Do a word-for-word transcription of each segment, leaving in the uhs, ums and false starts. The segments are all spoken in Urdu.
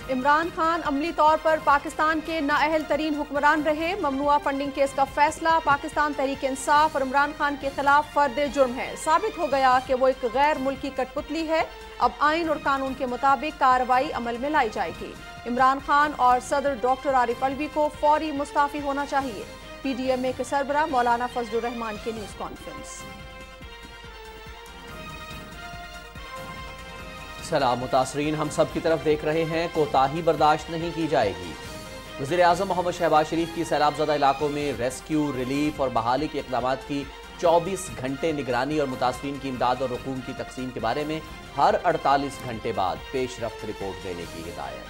عمران خان عملی طور پر پاکستان کے نااہل ترین حکمران رہے، ممنوعہ فنڈنگ کیس کا فیصلہ پاکستان تحریک انصاف اور عمران خان کے خلاف فرد جرم ہے۔ ثابت ہو گیا کہ وہ ایک غیر ملکی کٹ پتلی ہے۔ اب آئین اور قانون کے مطابق کارروائی عمل میں لائی جائے گی۔ عمران خان اور صدر ڈاکٹر عارف علوی کو فوری مستعفی ہونا چاہیے۔ پی ڈی ایم اے کے سربراہ مولانا فضل الرحمان کی نیوز کانفرنس۔ سلام متاثرین، ہم سب کی طرف دیکھ رہے ہیں، کوتاہی برداشت نہیں کی جائے گی۔ وزیر اعظم محمد شہباز شریف کی سیلاب زدہ علاقوں میں ریسکیو، ریلیف اور بحالی کے اقدامات کی چوبیس گھنٹے نگرانی اور متاثرین کی امداد اور رقوم کی تقسیم کے بارے میں ہر اڑتالیس گھنٹے بعد پیش رفت رپورٹ دینے کی ہدایت۔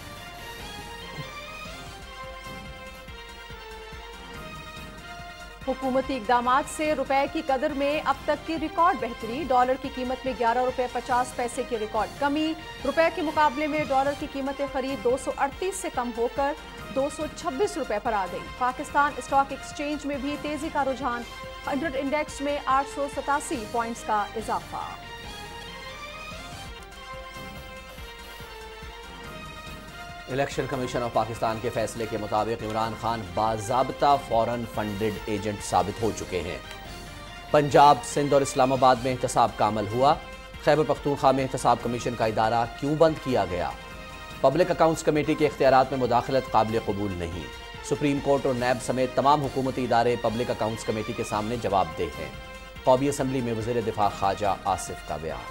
حکومتی اقدامات سے روپے کی قدر میں اب تک کی ریکارڈ بہتری، ڈالر کی قیمت میں گیارہ روپے پچاس پیسے کی ریکارڈ کمی، روپے کے مقابلے میں ڈالر کی قیمت خرید دو سو اڑتیس سے کم ہو کر دو سو چھبیس روپے پر آ گئی۔ پاکستان اسٹاک ایکسچینج میں بھی تیزی کا رجحان، ہنڈریڈ انڈیکس میں آٹھ سو ستاسی پوائنٹس کا اضافہ۔ الیکشن کمیشن آف پاکستان کے فیصلے کے مطابق عمران خان باضابطہ فورن فنڈڈ ایجنٹ ثابت ہو چکے ہیں۔ پنجاب، سندھ اور اسلام آباد میں احتساب کا عمل ہوا۔ خیبر پختونخوا میں احتساب کمیشن کا ادارہ کیوں بند کیا گیا؟ پبلک اکاؤنٹس کمیٹی کے اختیارات میں مداخلت قابل قبول نہیں۔ سپریم کورٹ اور نیب سمیت تمام حکومتی ادارے پبلک اکاؤنٹس کمیٹی کے سامنے جواب دہ ہیں۔ قومی اسمبلی میں وزیر دفاع خواجہ آصف کا بیان۔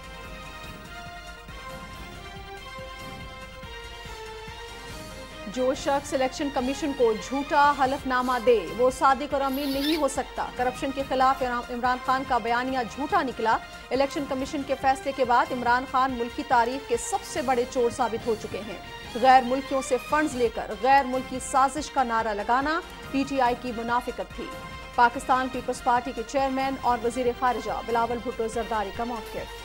جو شخص الیکشن کمیشن کو جھوٹا حلف نامہ دے وہ صادق اور امین نہیں ہو سکتا۔ کرپشن کے خلاف عمران خان کا بیانیہ جھوٹا نکلا۔ الیکشن کمیشن کے فیصلے کے بعد عمران خان ملکی تاریخ کے سب سے بڑے چور ثابت ہو چکے ہیں۔ غیر ملکیوں سے فنڈز لے کر غیر ملکی سازش کا نعرہ لگانا پی ٹی آئی کی منافقت تھی۔ پاکستان پیپلز پارٹی کے چیئرمین اور وزیر خارجہ بلاول بھٹو زرداری کا موقف۔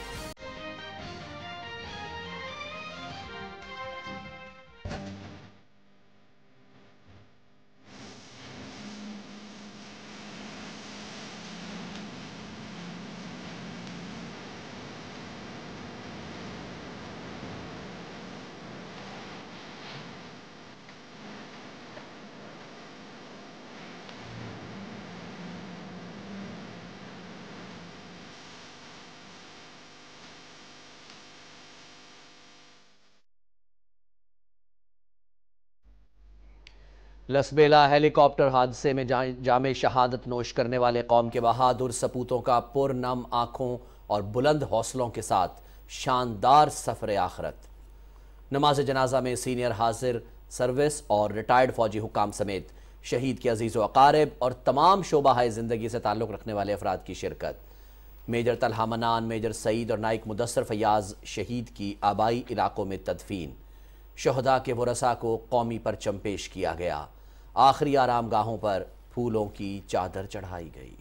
لسبیلا ہیلی کاپٹر حادثے میں جام شہادت نوش کرنے والے قوم کے بہادر سپوتوں کا پرنم آنکھوں اور بلند حوصلوں کے ساتھ شاندار سفر آخرت۔ نماز جنازہ میں سینئر حاضر سروس اور ریٹائرڈ فوجی حکام سمیت شہید کے عزیز و اقارب اور تمام شعبہ زندگی سے تعلق رکھنے والے افراد کی شرکت۔ میجر طلحہ منان، میجر سعید اور نائک مدثر فیاض شہید کی آبائی علاقوں میں تدفین۔ شہداء کے ورثاء کو قومی پرچم پیش کیا گیا۔ آخری آرام گاہوں پر پھولوں کی چادر چڑھائی گئی۔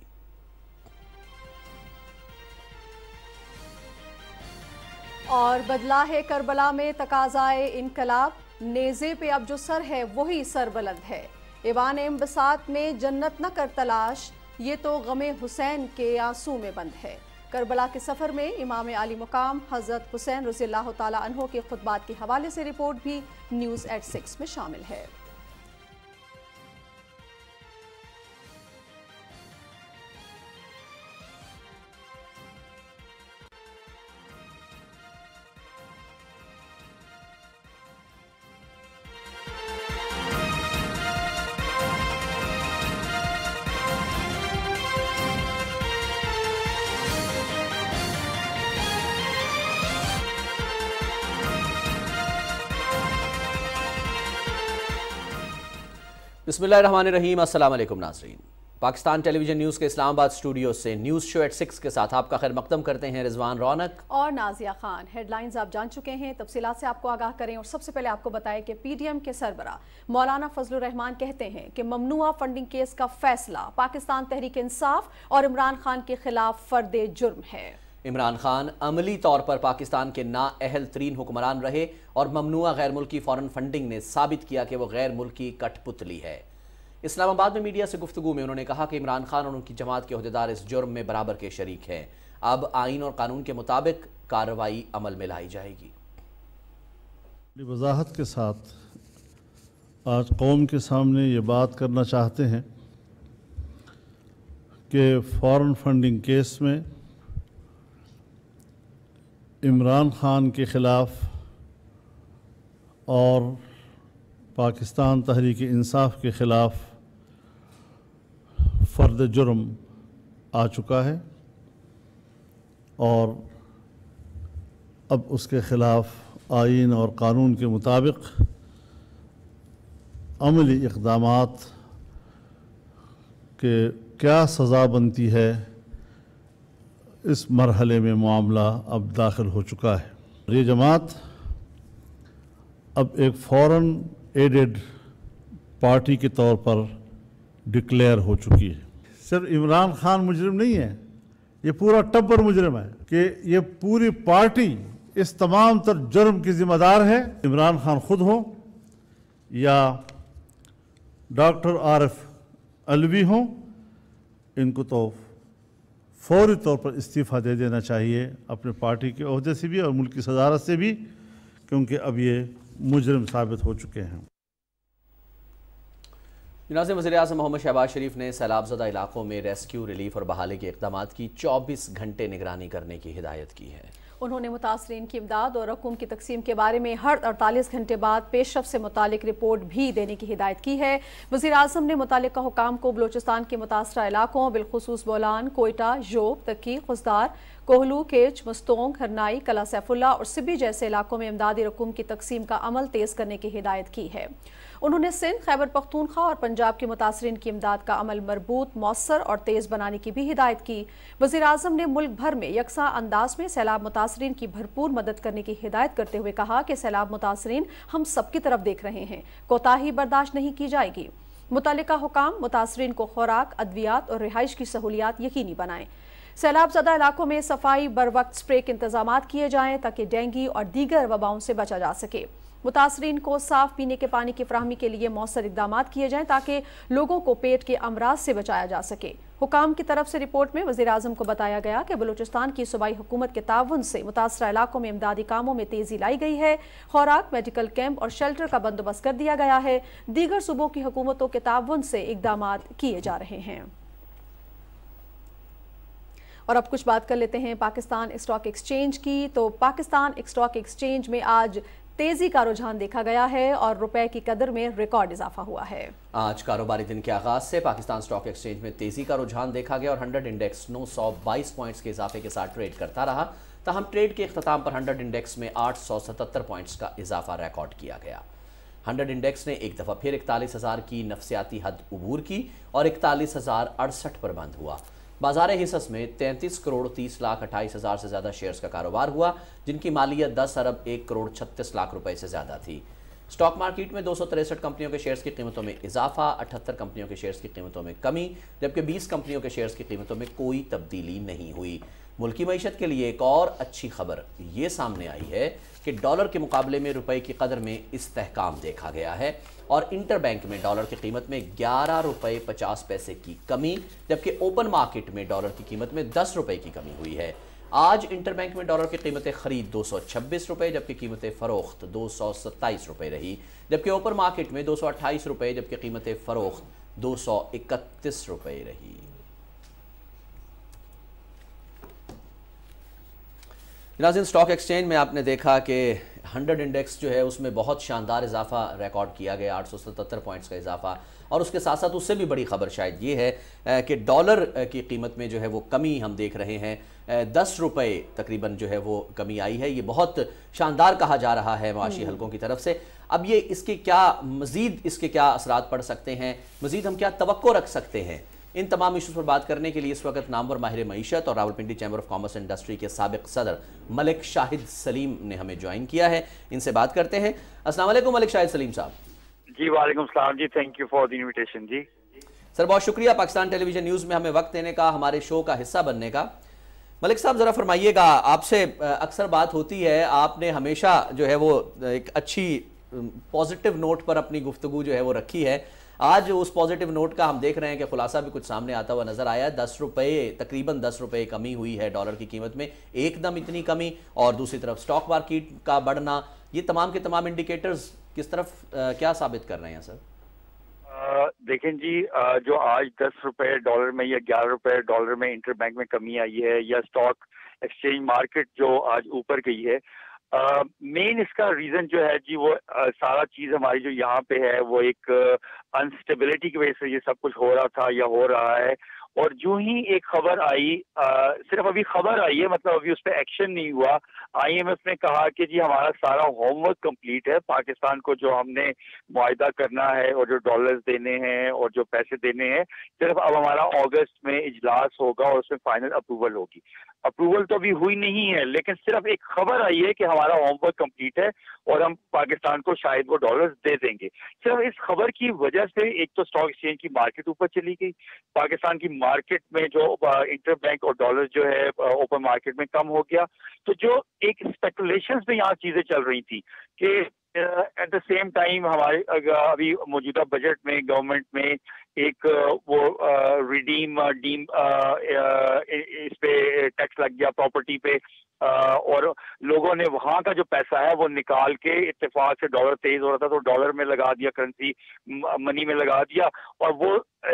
اور بدلا ہے کربلا میں تقاضائے انقلاب، نیزے پہ اب جو سر ہے وہی سر بلند ہے۔ ایوان انبساط میں جنت نہ کر تلاش، یہ تو غم حسین کے آنسو میں بند ہے۔ کربلا کے سفر میں امام عالی مقام حضرت حسین رضی اللہ تعالیٰ عنہ کے خطبات کے حوالے سے رپورٹ بھی نیوز ایٹ سکس میں شامل ہے۔ بسم اللہ الرحمن الرحیم، السلام علیکم ناظرین۔ پاکستان ٹیلی ویژن نیوز کے اسلام آباد اسٹوڈیو سے نیوز شو ایٹ سکس کے ساتھ آپ کا خیر مقدم کرتے ہیں رضوان رونق اور نازیہ خان۔ ہیڈ لائنز آپ جان چکے ہیں، تفصیلات سے آپ کو آگاہ کریں اور سب سے پہلے آپ کو بتائیں کہ پی ڈی ایم کے سربراہ مولانا فضل الرحمان کہتے ہیں کہ ممنوعہ فنڈنگ کیس کا فیصلہ پاکستان تحریک انصاف اور عمران خان کے خلاف فرد جرم ہے۔ عمران خان عملی طور پر پاکستان کے نااہل ترین حکمران رہے اور ممنوعہ غیر ملکی فورن فنڈنگ نے ثابت کیا کہ وہ غیر ملکی کٹ پتلی ہے۔ اسلام آباد میں میڈیا سے گفتگو میں انہوں نے کہا کہ عمران خان اور ان کی جماعت کے عہدیدار اس جرم میں برابر کے شریک ہیں۔ اب آئین اور قانون کے مطابق کارروائی عمل میں لائی جائے گی۔ وضاحت کے ساتھ آج قوم کے سامنے یہ بات کرنا چاہتے ہیں کہ فارن فنڈنگ کیس میں عمران خان کے خلاف اور پاکستان تحریک انصاف کے خلاف فرد جرم آ چکا ہے اور اب اس کے خلاف آئین اور قانون کے مطابق عملی اقدامات کہ کیا سزا بنتی ہے اس مرحلے میں معاملہ اب داخل ہو چکا ہے۔ یہ جماعت اب ایک فورن ایڈڈ پارٹی کے طور پر ڈکلیئر ہو چکی ہے۔ صرف عمران خان مجرم نہیں ہے، یہ پورا ٹبر مجرم ہے کہ یہ پوری پارٹی اس تمام تر جرم کی ذمہ دار ہے۔ عمران خان خود ہو یا ڈاکٹر عارف علوی ہوں، ان کو تو فوری طور پر استعفیٰ دے دینا چاہیے اپنے پارٹی کے عہدے سے بھی اور ملکی صدارت سے بھی، کیونکہ اب یہ مجرم ثابت ہو چکے ہیں۔ ناظرین، وزیر اعظم محمد شہباز شریف نے سیلاب زدہ علاقوں میں ریسکیو، ریلیف اور بحالی کے اقدامات کی چوبیس گھنٹے نگرانی کرنے کی ہدایت کی ہے۔ انہوں نے متاثرین کی امداد اور رقوم کی تقسیم کے بارے میں ہر اڑتالیس گھنٹے بعد پیش رفت سے متعلق رپورٹ بھی دینے کی ہدایت کی ہے۔ وزیر اعظم نے متعلقہ حکام کو بلوچستان کے متاثرہ علاقوں بالخصوص بولان، کوئٹہ، جوب، تکی، خزدار، کوہلو، کیچ، مستونگ، ہرنائی، کلا سیف اللہ اور سبی جیسے علاقوں میں امدادی رقوم کی تقسیم کا عمل تیز کرنے کی ہدایت کی ہے۔ انہوں نے سندھ، خیبر پختونخوا اور پنجاب کے متاثرین کی امداد کا عمل مربوط، مؤثر اور تیز بنانے کی بھی ہدایت کی۔ وزیر اعظم نے ملک بھر میں یکساں انداز میں سیلاب متاثرین کی بھرپور مدد کرنے کی ہدایت کرتے ہوئے کہا کہ سیلاب متاثرین ہم سب کی طرف دیکھ رہے ہیں، کوتاہی برداشت نہیں کی جائے گی۔ متعلقہ حکام متاثرین کو خوراک، ادویات اور رہائش کی سہولیات یقینی بنائیں۔ سیلاب زدہ علاقوں میں صفائی، بروقت سپرے کے انتظامات کیے جائیں تاکہ ڈینگی اور دیگر وباؤں سے بچا جا سکے۔ متاثرین کو صاف پینے کے پانی کی فراہمی کے لیے مؤثر اقدامات کیے جائیں تاکہ لوگوں کو پیٹ کے امراض سے بچایا جا سکے۔ حکام کی طرف سے رپورٹ میں وزیر اعظم کو بتایا گیا کہ بلوچستان کی صوبائی حکومت کے تعاون سے متاثرہ علاقوں میں امدادی کاموں میں تیزی لائی گئی ہے، خوراک، میڈیکل کیمپ اور شیلٹر کا بندوبست کر دیا گیا ہے، دیگر صوبوں کی حکومتوں کے تعاون سے اقدامات کیے جا رہے ہیں۔ اور اب کچھ بات کر لیتے ہیں پاکستان اسٹاک ایکسچینج کی۔ تو پاکستان اسٹاک ایکسچینج میں آج تیزی کا رجحان دیکھا گیا ہے اور روپے کی قدر میں ریکارڈ اضافہ ہوا ہے۔ آج کاروباری دن کے آغاز سے پاکستان اسٹاک ایکسچینج میں تیزی کا رجحان دیکھا گیا اور ہنڈریڈ انڈیکس نو سو بائیس پوائنٹس کے اضافے کے ساتھ ٹریڈ کرتا رہا، تاہم ٹریڈ کے اختتام پر ہنڈریڈ انڈیکس میں آٹھ سو ستتر پوائنٹس کا اضافہ ریکارڈ کیا گیا۔ ہنڈریڈ انڈیکس نے ایک دفعہ پھر اکتالیس ہزار کی نفسیاتی حد عبور کی اور اکتالیس ہزار اڑسٹھ پر بند ہوا۔ بازار حصص میں تینتیس کروڑ تیس لاکھ اٹھائیس ہزار سے زیادہ شیئرز کا کاروبار ہوا، جن کی مالیت دس ارب ایک کروڑ چھتیس لاکھ روپے سے زیادہ تھی۔ سٹاک مارکیٹ میں دو سو تریسٹھ کمپنیوں کے شیئرز کی قیمتوں میں اضافہ، اٹھہتر کمپنیوں کے شیئرز کی قیمتوں میں کمی، جبکہ بیس کمپنیوں کے شیئرز کی قیمتوں میں کوئی تبدیلی نہیں ہوئی۔ ملکی معیشت کے لیے ایک اور اچھی خبر یہ سامنے آئی ہے کہ ڈالر کے مقابلے میں روپے کی قدر میں استحکام دیکھا گیا ہے اور انٹر بینک میں ڈالر کی قیمت میں گیارہ روپے پچاس پیسے کی کمی، جبکہ اوپن مارکیٹ میں ڈالر کی قیمت میں دس روپے کی کمی ہوئی ہے۔ آج انٹر بینک میں ڈالر کی قیمت خرید دو سو چھبیس روپے جبکہ قیمت فروخت دو سو ستائیس روپے رہی، جبکہ اوپن مارکیٹ میں دو سو اٹھائیس روپے جبکہ قیمت فروخت دو سو اکتیس روپے رہی۔ ناظرین، سٹاک ایکسچینج میں آپ نے دیکھا کہ ہنڈریڈ انڈیکس جو ہے اس میں بہت شاندار اضافہ ریکارڈ کیا گیا، آٹھ سو ستتر پوائنٹس کا اضافہ، اور اس کے ساتھ ساتھ اس سے بھی بڑی خبر شاید یہ ہے کہ ڈالر کی قیمت میں جو ہے وہ کمی ہم دیکھ رہے ہیں، دس روپے تقریباً جو ہے وہ کمی آئی ہے۔ یہ بہت شاندار کہا جا رہا ہے معاشی حلقوں کی طرف سے۔ اب یہ اس کے کیا مزید اس کے کیا اثرات پڑ سکتے ہیں، مزید ہم کیا توقع رکھ سکتے ہیں، ان تمام ایشوز پر بات کرنے کے لیے اس وقت نامور ماہر معیشت اور Rawalpindi chamber of commerce industry کے سابق صدر ملک شاہد سلیم نے ہمیں جوائن کیا ہے، ان سے بات کرتے ہیں۔ السلام علیکم ملک شاہد سلیم صاحب۔ جی وعلیکم السلام جی، thank you for the invitation جی۔ سر بہت شکریہ پاکستان ٹیلی ویژن نیوز میں ہمیں وقت دینے کا، ہمارے شو کا حصہ بننے کا۔ ملک صاحب ذرا فرمائیے گا، آپ سے اکثر بات ہوتی ہے، آپ نے ہمیشہ جو ہے وہ ایک اچھی پازیٹیو نوٹ پر اپنی گفتگو جو ہے وہ رکھی ہے۔ آج اس پازیٹیو نوٹ کا ہم دیکھ رہے ہیں کہ خلاصہ بھی کچھ سامنے آتا ہوا نظر آیا ہے. دس روپے تقریباً دس روپے کمی ہوئی ہے ڈالر کی قیمت میں, ایک دم اتنی کمی, اور دوسری طرف سٹاک مارکیٹ کا بڑھنا, یہ تمام کے تمام انڈیکیٹرز کس طرف کیا ثابت کر رہے ہیں سر؟ دیکھیں جی, جو آج دس روپے ڈالر میں یا گیارہ روپے ڈالر میں انٹر بینک میں کمی آئی ہے, یا اسٹاک ایکسچینج مارکیٹ جو آج اوپر گئی ہے, مین اس کا ریزن جو ہے جی وہ سارا چیز ہماری جو یہاں پہ ہے وہ ایک انسٹیبلٹی کی وجہ سے یہ سب کچھ ہو رہا تھا یا ہو رہا ہے. اور جو ہی ایک خبر آئی, صرف ابھی خبر آئی ہے, مطلب ابھی اس پہ ایکشن نہیں ہوا. آئی ایم ایف نے کہا کہ جی ہمارا سارا ہوم ورک کمپلیٹ ہے, پاکستان کو جو ہم نے معاہدہ کرنا ہے اور جو ڈالرز دینے ہیں اور جو پیسے دینے ہیں, صرف اب ہمارا اگست میں اجلاس ہوگا اور اس میں فائنل اپروول ہوگی. اپروول تو ابھی ہوئی نہیں ہے, لیکن صرف ایک خبر آئی ہے کہ ہمارا ہوم ورک کمپلیٹ ہے اور ہم پاکستان کو شاید وہ ڈالرز دے دیں گے. صرف اس خبر کی وجہ سے ایک تو اسٹاک ایکسچینج کی مارکیٹ اوپر چلی گئی, پاکستان کی مارکیٹ میں جو انٹر بینک اور ڈالر جو ہے اوپن مارکیٹ میں کم ہو گیا. تو جو ایک اسپیکولیشنز میں یہاں چیزیں چل رہی تھی کہ ایٹ دا سیم ٹائم ہمارے ابھی موجودہ بجٹ میں گورنمنٹ میں ایک وہ ریڈیم ڈیم اس پہ ٹیکس لگ گیا پراپرٹی پہ, اور لوگوں نے وہاں کا جو پیسہ ہے وہ نکال کے اتفاق سے ڈالر تیز ہو رہا تھا تو ڈالر میں لگا دیا, کرنسی منی میں لگا دیا, اور وہ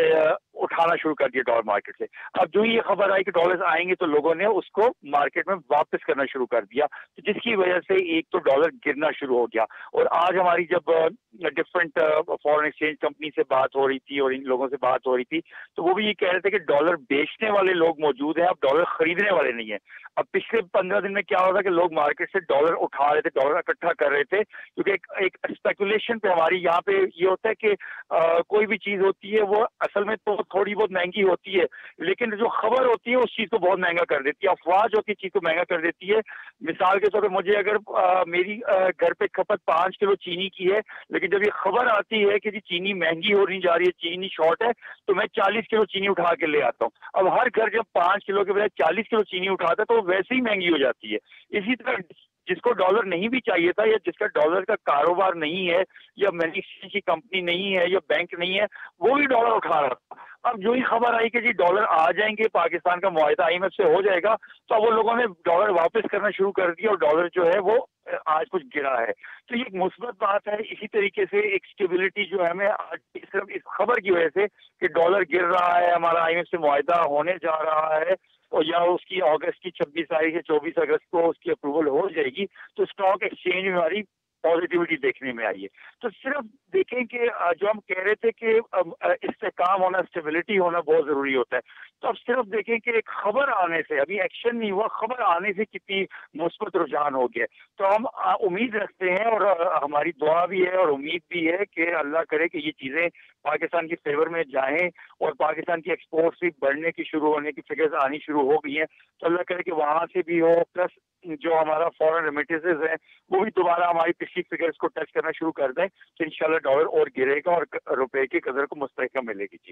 اٹھانا شروع کر دیا ڈالر مارکیٹ سے. اب جو ہی یہ خبر آئی کہ ڈالرز آئیں گے تو لوگوں نے اس کو مارکیٹ میں واپس کرنا شروع کر دیا, جس کی وجہ سے ایک تو ڈالر گرنا شروع ہو گیا. اور آج ہماری جب ڈفرینٹ فورن ایکسچینج کمپنی سے بات ہو رہی تھی اور ان لوگوں سے بات ہو رہی تھی تو وہ بھی یہ کہہ رہے تھے کہ ڈالر بیچنے والے لوگ موجود ہیں, اب ڈالر خریدنے والے نہیں ہیں. اب پچھلے پندرہ دن میں کیا ہو رہا کہ لوگ مارکیٹ سے ڈالر اٹھا رہے تھے, ڈالر اکٹھا کر رہے تھے, کیونکہ ایک ایک اسپیکولیشن پہ ہماری یہاں پہ یہ ہوتا ہے کہ آ, کوئی بھی چیز ہوتی ہے وہ اصل میں تو تھوڑی بہت مہنگی ہوتی ہے, لیکن جو خبر ہوتی ہے اس چیز کو بہت مہنگا کر دیتی ہے, افواہ جو کی چیز کو مہنگا کر دیتی ہے. مثال کے طور پہ مجھے اگر آ, میری آ, گھر پہ کھپت پانچ کلو چینی کی ہے, لیکن جب یہ خبر آتی ہے کہ جی چینی مہنگی ہو رہی جا رہی ہے, چینی شارٹ ہے, تو میں چالیس کلو چینی اٹھا کے لے آتا ہوں. اب ہر گھر جب پانچ کلو کے بجائے چالیس کلو چینی اٹھاتا ہے تو وہ ویسے ہی مہنگی ہو جاتی ہے. اسی طرح جس کو ڈالر نہیں بھی چاہیے تھا یا جس کا ڈالر کا کاروبار نہیں ہے یا منی ایکسچینج کی کمپنی نہیں ہے یا بینک نہیں ہے, وہ بھی ڈالر اٹھا رہا تھا. اب جو ہی خبر آئی کہ جی ڈالر آ جائیں گے, پاکستان کا معاہدہ آئی ایم ایف سے ہو جائے گا, تو وہ لوگوں نے ڈالر واپس کرنا شروع کر دیا اور ڈالر جو ہے وہ آج کچھ گرا ہے. تو یہ ایک مثبت بات ہے. اسی طریقے سے ایک اسٹیبلٹی جو ہے ہمیں آج صرف اس خبر کی وجہ سے کہ ڈالر گر رہا ہے, ہمارا آئی ایم ایف سے معاہدہ ہونے جا رہا ہے اور یا اس کی اگست کی چھبیس تاریخ سے چوبیس اگست کو اس کی اپروول ہو جائے گی, تو اسٹاک ایکسچینج میں ہماری پازیٹیوٹی دیکھنے میں آئی ہے. تو صرف دیکھیں کہ جو ہم کہہ رہے تھے کہ استحکام ہونا, اسٹیبلٹی ہونا بہت ضروری ہوتا ہے, تو اب صرف دیکھیں کہ ایک خبر آنے سے, ابھی ایکشن نہیں ہوا, خبر آنے سے کتنی مثبت رجحان ہو گیا. تو ہم امید رکھتے ہیں اور ہماری دعا بھی ہے اور امید بھی ہے کہ اللہ کرے کہ یہ چیزیں پاکستان کی فیور میں جائیں اور پاکستان کی ایکسپورٹس بھی بڑھنے کی شروع ہونے کی فگرز آنی شروع ہو گئی ہیں. تو اللہ کرے کہ وہاں سے بھی ہو, پلس جو ہمارا فورن ریمیٹنسز ہیں وہ بھی دوبارہ ہماری پچھلی فگرز کو ٹچ کرنا شروع کر دیں, تو انشاءاللہ ڈالر اور گرے گا اور روپے کی قدر کو مستحکم ملے گی. جی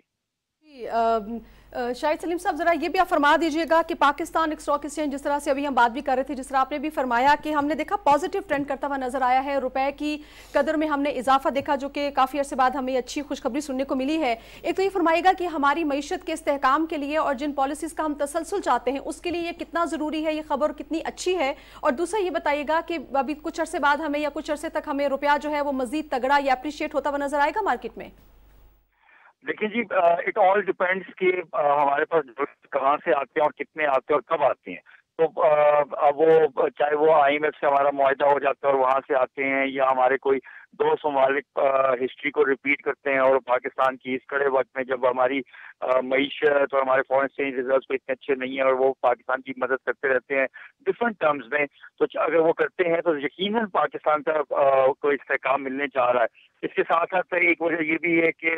شاہد سلیم صاحب, ذرا یہ بھی آپ فرما دیجئے گا کہ پاکستان اسٹاک ایکسچینج, جس طرح سے ابھی ہم بات بھی کر رہے تھے, جس طرح آپ نے بھی فرمایا کہ ہم نے دیکھا پازیٹیو ٹرینڈ کرتا ہوا نظر آیا ہے, روپے کی قدر میں ہم نے اضافہ دیکھا جو کہ کافی عرصے بعد ہمیں اچھی خوشخبری سننے کو ملی ہے. ایک تو یہ فرمائے گا کہ ہماری معیشت کے استحکام کے لیے اور جن پالیسیز کا ہم تسلسل چاہتے ہیں اس کے لیے یہ کتنا ضروری ہے, یہ خبر کتنی اچھی ہے, اور دوسرا یہ بتائیے گا کہ ابھی کچھ عرصے بعد ہمیں یا کچھ عرصے تک ہمیں روپیہ جو ہے وہ مزید تگڑا یا اپریشیٹ ہوتا ہوا نظر آئے گا مارکیٹ میں؟ دیکھیں جی, اٹ آل ڈیپینڈس کہ ہمارے پاس کہاں سے آتے ہیں اور کتنے آتے ہیں اور کب آتے ہیں. تو وہ چاہے وہ آئی ایم ایف سے ہمارا معاہدہ ہو جاتا ہے اور وہاں سے آتے ہیں, یا ہمارے کوئی دوست ممالک ہسٹری کو ریپیٹ کرتے ہیں اور پاکستان کی اس کڑے وقت میں جب ہماری معیشت اور ہمارے فورن ایکسچینج ریزلٹس کو اتنے اچھے نہیں ہیں اور وہ پاکستان کی مدد کرتے رہتے ہیں ڈفرینٹ ٹرمز میں, تو اگر وہ کرتے ہیں تو یقیناً پاکستان کا کوئی استحکام ملنے جا رہا ہے. اس کے ساتھ ساتھ ایک وجہ یہ بھی ہے کہ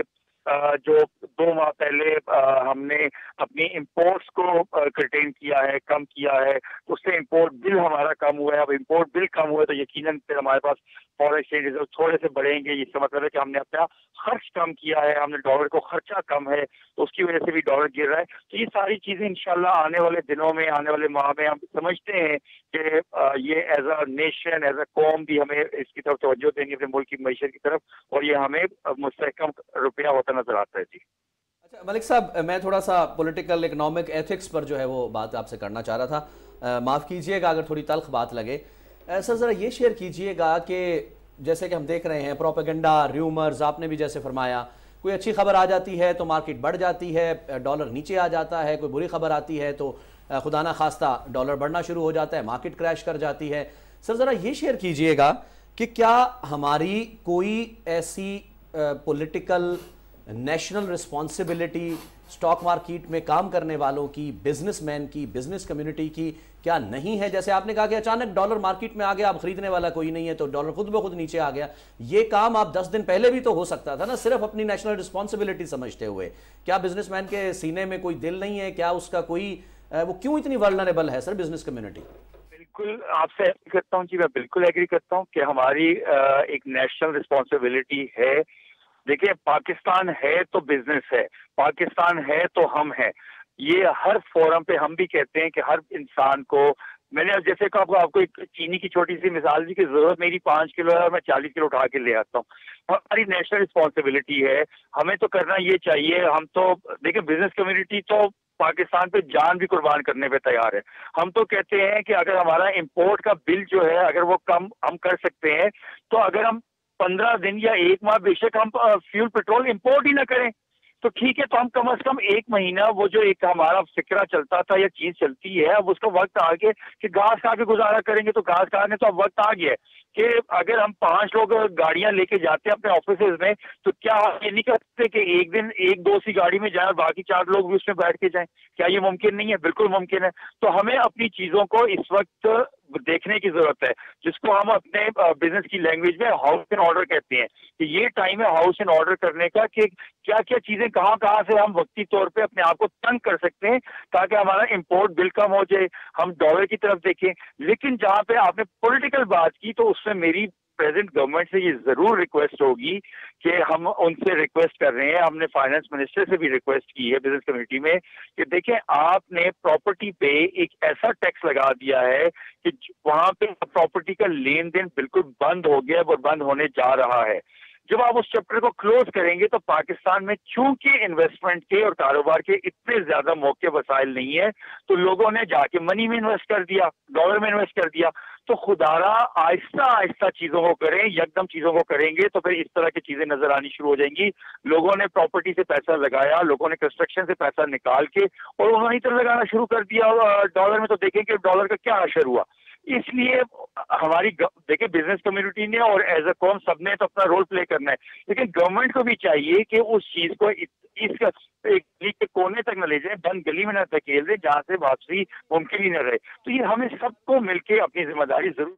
جو دو ماہ پہلے ہم نے اپنی امپورٹس کو کرٹین کیا ہے، کم کیا ہے، تو اس سے امپورٹ بل ہمارا کم ہوا ہے. اب امپورٹ بل کم ہوا ہے تو یقیناً پھر ہمارے پاس فارن ایکسچینج ریزرو تھوڑے سے بڑھیں گے. اس کا مطلب ہے کہ ہم نے اپنا خرچ کم کیا ہے، ہم نے ڈالر کو خرچہ کم ہے تو اس کی وجہ سے بھی ڈالر گر رہا ہے. تو یہ ساری چیزیں انشاءاللہ آنے والے دنوں میں، آنے والے ماہ میں ہم سمجھتے ہیں کہ یہ as a nation, as a قوم بھی ہمیں اس کی طرف توجہ دینی اپنے ملک کی معیشت کی طرف، اور یہ ہمیں مستحکم روپیہ ہوتا نظر آتا ہے. جی اچھا ملک صاحب، میں تھوڑا سا پولیٹیکل اکنامک ایتھکس پر جو ہے وہ بات آپ سے کرنا چاہ رہا تھا. معاف کیجئے گا اگر تھوڑی تلخ بات لگے. سر ذرا یہ شیئر کیجئے گا کہ جیسے کہ ہم دیکھ رہے ہیں پروپیگنڈا، ریومرز، آپ نے بھی جیسے فرمایا، کوئی اچھی خبر آ جاتی ہے تو مارکیٹ بڑھ جاتی ہے، ڈالر نیچے آ جاتا ہے. کوئی بری خبر آتی ہے تو خدا نہ خواستہ ڈالر بڑھنا شروع ہو جاتا ہے، مارکیٹ کریش کر جاتی ہے. سر ذرا یہ شیئر کیجئے گا کہ کیا ہماری کوئی ایسی political national responsibility stock market میں کام کرنے والوں کی، بزنس مین کی، بزنس کمیونٹی کی کیا نہیں ہے؟ جیسے آپ نے کہا کہ اچانک ڈالر مارکیٹ میں آ گیا، اب خریدنے والا کوئی نہیں ہے تو ڈالر خود بخود نیچے آ گیا. یہ کام آپ دس دن پہلے بھی تو ہو سکتا تھا نا، صرف اپنی نیشنل رسپانسبلٹی سمجھتے ہوئے. کیا بزنس مین کے سینے میں کوئی دل نہیں ہے؟ کیا اس کا کوئی، وہ کیوں اتنی ولنریبل ہے سر بزنس کمیونٹی؟ بالکل آپ سے ایگری کرتا ہوں جی، میں بالکل ایگری کرتا ہوں کہ ہماری ایک نیشنل رسپانسبلٹی ہے. دیکھیں پاکستان ہے تو بزنس ہے، پاکستان ہے تو ہم ہیں. یہ ہر فورم پہ ہم بھی کہتے ہیں کہ ہر انسان کو، میں نے جیسے کہ آپ کو ایک چینی کی چھوٹی سی مثال دی کہ ضرورت میری پانچ کلو ہے اور میں چالیس کلو اٹھا کے لے آتا ہوں. ہماری نیشنل رسپانسبلٹی ہے، ہمیں تو کرنا یہ چاہیے. ہم تو دیکھیں بزنس کمیونٹی تو پاکستان پہ جان بھی قربان کرنے پہ تیار ہے. ہم تو کہتے ہیں کہ اگر ہمارا امپورٹ کا بل جو ہے اگر وہ کم ہم کر سکتے ہیں تو اگر ہم پندرہ دن یا ایک ماہ بے شک ہم فیول پیٹرول امپورٹ ہی نہ کریں تو ٹھیک ہے، تو ہم کم از کم ایک مہینہ وہ جو ایک ہمارا فکرہ چلتا تھا یا چیز چلتی ہے، اب اس کا وقت آ گیا کہ گھاس کھا کے گزارا کریں گے. تو گھاس کھانے تو اب وقت آ گیا ہے کہ اگر ہم پانچ لوگ گاڑیاں لے کے جاتے ہیں اپنے آفیسز میں تو کیا یہ نہیں کر سکتے کہ ایک دن ایک دو سی گاڑی میں جائیں اور باقی چار لوگ بھی اس میں بیٹھ کے جائیں؟ کیا یہ ممکن نہیں ہے؟ بالکل ممکن ہے. تو ہمیں اپنی چیزوں کو اس وقت دیکھنے کی ضرورت ہے، جس کو ہم اپنے بزنس کی لینگویج میں ہاؤس ان آرڈر کہتے ہیں کہ یہ ٹائم ہے ہاؤس ان آرڈر کرنے کا کہ کیا کیا چیزیں کہاں کہاں سے ہم وقتی طور پہ اپنے آپ کو تنگ کر سکتے ہیں تاکہ ہمارا امپورٹ بل کم ہو جائے، ہم ڈالر کی طرف دیکھیں. لیکن جہاں پہ آپ نے پولیٹیکل بات کی تو اس میں میری پریزنٹ گورنمنٹ سے یہ ضرور ریکویسٹ ہوگی کہ ہم ان سے ریکویسٹ کر رہے ہیں، ہم نے فائنانس منسٹر سے بھی ریکویسٹ کی ہے بزنس کمیونٹی میں کہ دیکھیں آپ نے پراپرٹی پہ ایک ایسا ٹیکس لگا دیا ہے کہ وہاں پہ پراپرٹی کا لین دین بالکل بند ہو گیا اور بند ہونے جا رہا ہے. جب آپ اس چیپٹر کو کلوز کریں گے تو پاکستان میں چونکہ انویسٹمنٹ کے اور کاروبار کے اتنے زیادہ موقع وسائل نہیں ہے تو لوگوں نے جا کے منی میں انویسٹ کر دیا، ڈالر میں انویسٹ کر دیا. تو خدارا آہستہ آہستہ چیزوں کو کریں، یکدم چیزوں کو کریں گے تو پھر اس طرح کی چیزیں نظر آنی شروع ہو جائیں گی. لوگوں نے پراپرٹی سے پیسہ لگایا، لوگوں نے کنسٹرکشن سے پیسہ نکال کے اور انہوں نے ادھر لگانا شروع کر دیا ڈالر میں. تو دیکھیں کہ ڈالر کا کیا اثر ہوا. اس لیے ہماری دیکھیں بزنس کمیونٹی نے اور ایز اے قوم سب نے تو اپنا رول پلے کرنا ہے، لیکن گورنمنٹ کو بھی چاہیے کہ اس چیز کو اس کا ایک گلی کے کونے تک نہ لے جائیں، بند گلی میں نہ دھکیل دیں جہاں سے واپسی ممکن ہی نہ رہے. تو یہ ہمیں سب کو مل کے اپنی ذمہ داری ضرور.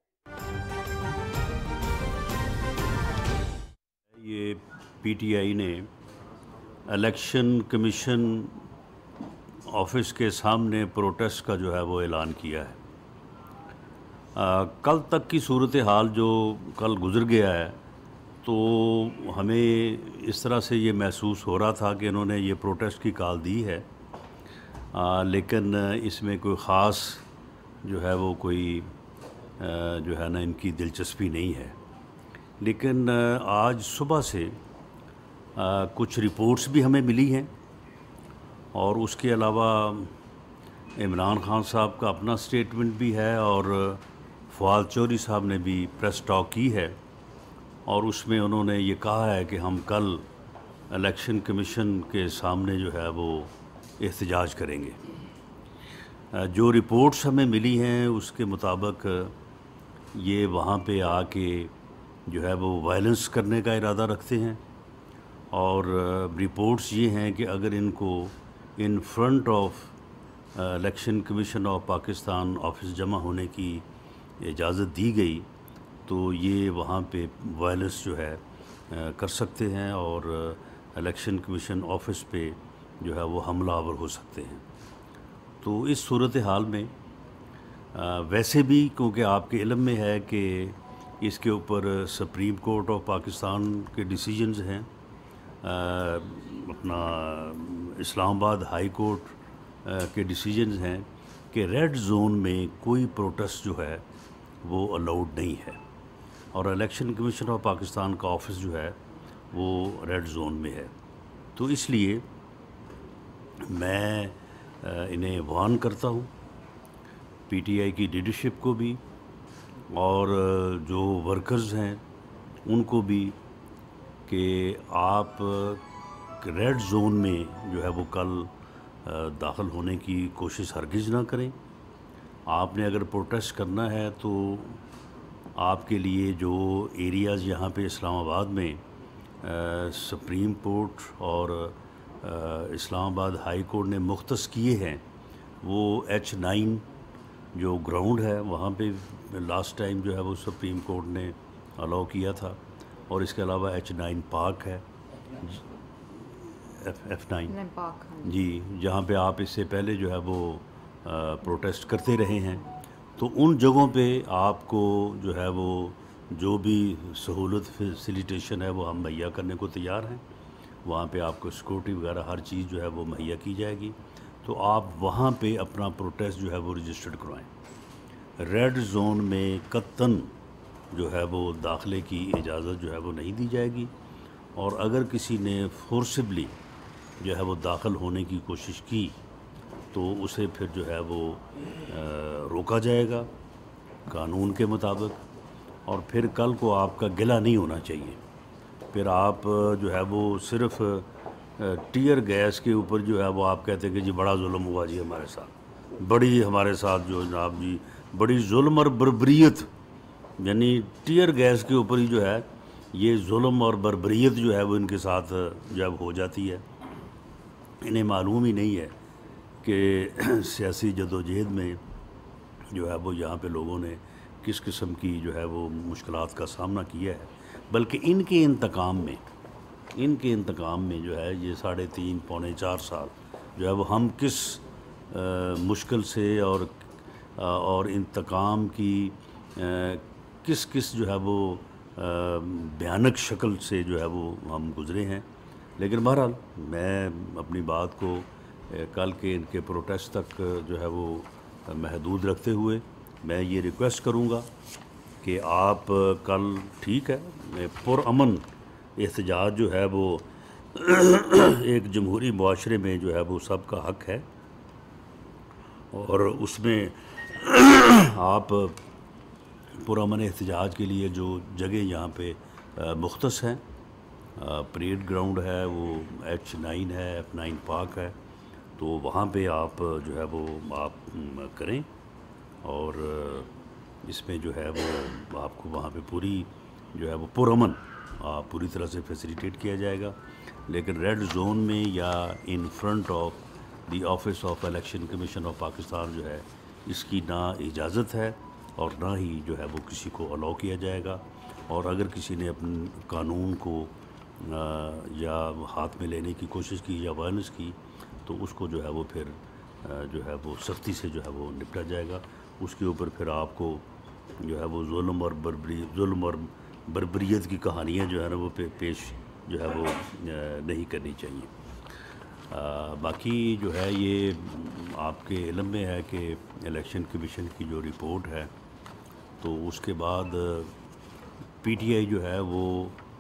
یہ پی ٹی آئی نے الیکشن کمیشن آفس کے سامنے پروٹیسٹ کا جو ہے وہ اعلان کیا ہے. آ, کل تک کی صورتحال جو کل گزر گیا ہے تو ہمیں اس طرح سے یہ محسوس ہو رہا تھا کہ انہوں نے یہ پروٹیسٹ کی کال دی ہے، آ, لیکن اس میں کوئی خاص جو ہے وہ کوئی آ, جو ہے نا ان کی دلچسپی نہیں ہے. لیکن آج صبح سے آ, کچھ رپورٹس بھی ہمیں ملی ہیں اور اس کے علاوہ عمران خان صاحب کا اپنا سٹیٹمنٹ بھی ہے اور فواد چودھری صاحب نے بھی پریس ٹاک کی ہے اور اس میں انہوں نے یہ کہا ہے کہ ہم کل الیکشن کمیشن کے سامنے جو ہے وہ احتجاج کریں گے. جو رپورٹس ہمیں ملی ہیں اس کے مطابق یہ وہاں پہ آ کے جو ہے وہ وائلنس کرنے کا ارادہ رکھتے ہیں اور رپورٹس یہ ہیں کہ اگر ان کو in front of election commission of Pakistan office جمع ہونے کی اجازت دی گئی تو یہ وہاں پہ وائلنس جو ہے کر سکتے ہیں اور الیکشن کمیشن آفس پہ جو ہے وہ حملہ آور ہو سکتے ہیں۔ تو اس صورتحال میں ویسے بھی کیونکہ آپ کے علم میں ہے کہ اس کے اوپر سپریم کورٹ آف پاکستان کے ڈیسیجنز ہیں، اپنا اسلام آباد ہائی کورٹ کے ڈیسیجنز ہیں کہ ریڈ زون میں کوئی پروٹیسٹ جو ہے وہ الاؤڈ نہیں ہے، اور الیکشن کمیشن آف پاکستان کا آفس جو ہے وہ ریڈ زون میں ہے۔ تو اس لیے میں انہیں وارن کرتا ہوں، پی ٹی آئی کی لیڈرشپ کو بھی اور جو ورکرز ہیں ان کو بھی، کہ آپ ریڈ زون میں جو ہے وہ کل داخل ہونے کی کوشش ہرگز نہ کریں۔ آپ نے اگر پروٹیسٹ کرنا ہے تو آپ کے لیے جو ایریاز یہاں پہ اسلام آباد میں سپریم کورٹ اور اسلام آباد ہائی کورٹ نے مختص کیے ہیں، وہ ایچ نائن جو گراؤنڈ ہے وہاں پہ لاسٹ ٹائم جو ہے وہ سپریم کورٹ نے الاؤ کیا تھا، اور اس کے علاوہ ایچ نائن پارک ہے، ایف ایف نائن جی، جہاں پہ آپ اس سے پہلے جو ہے وہ پروٹیسٹ کرتے رہے ہیں۔ تو ان جگہوں پہ آپ کو جو ہے وہ جو بھی سہولت فیسیلیٹیشن ہے وہ ہم مہیا کرنے کو تیار ہیں، وہاں پہ آپ کو سیکورٹی وغیرہ ہر چیز جو ہے وہ مہیا کی جائے گی، تو آپ وہاں پہ اپنا پروٹیسٹ جو ہے وہ رجسٹرڈ کروائیں۔ ریڈ زون میں قطعاً جو ہے وہ داخلے کی اجازت جو ہے وہ نہیں دی جائے گی، اور اگر کسی نے فورسبلی جو ہے وہ داخل ہونے کی کوشش کی تو اسے پھر جو ہے وہ روکا جائے گا قانون کے مطابق، اور پھر کل کو آپ کا گلہ نہیں ہونا چاہیے۔ پھر آپ جو ہے وہ صرف ٹیئر گیس کے اوپر جو ہے وہ آپ کہتے ہیں کہ جی بڑا ظلم ہوا جی ہمارے ساتھ، بڑی ہمارے ساتھ جو جناب جی بڑی ظلم اور بربریت، یعنی ٹیئر گیس کے اوپر ہی جو ہے یہ ظلم اور بربریت جو ہے وہ ان کے ساتھ جب ہو جاتی ہے۔ انہیں معلوم ہی نہیں ہے کہ سیاسی جدوجہد میں جو ہے وہ یہاں پہ لوگوں نے کس قسم کی جو ہے وہ مشکلات کا سامنا کیا ہے، بلکہ ان کے انتقام میں ان کے انتقام میں جو ہے یہ ساڑھے تین پونے چار سال جو ہے وہ ہم کس مشکل سے اور اور انتقام کی کس کس جو ہے وہ بھیانک شکل سے جو ہے وہ ہم گزرے ہیں۔ لیکن بہرحال میں اپنی بات کو کل کے ان کے پروٹیسٹ تک جو ہے وہ محدود رکھتے ہوئے میں یہ ریکویسٹ کروں گا کہ آپ کل ٹھیک ہے پرامن احتجاج جو ہے وہ ایک جمہوری معاشرے میں جو ہے وہ سب کا حق ہے، اور اس میں آپ پرامن احتجاج کے لیے جو جگہ یہاں پہ مختص ہیں، پریڈ گراؤنڈ ہے، وہ ایچ نائن ہے، ایف نائن پارک ہے، تو وہاں پہ آپ جو ہے وہ آپ کریں، اور اس میں جو ہے وہ آپ کو وہاں پہ پوری جو ہے وہ پرامن آپ پوری طرح سے فیسیلیٹیٹ کیا جائے گا۔ لیکن ریڈ زون میں یا in front of the office of election commission of Pakistan جو ہے اس کی نہ اجازت ہے اور نہ ہی جو ہے وہ کسی کو الاؤ کیا جائے گا، اور اگر کسی نے اپنے قانون کو یا ہاتھ میں لینے کی کوشش کی یا وائلنس کی تو اس کو جو ہے وہ پھر جو ہے وہ سختی سے جو ہے وہ نپٹا جائے گا۔ اس کے اوپر پھر آپ کو جو ہے وہ ظلم اور بربری ظلم اور بربریت کی کہانیاں جو ہے نا وہ پیش جو ہے وہ نہیں کرنی چاہیے۔ باقی جو ہے یہ آپ کے علم میں ہے کہ الیکشن کمیشن کی جو رپورٹ ہے تو اس کے بعد پی ٹی آئی جو ہے وہ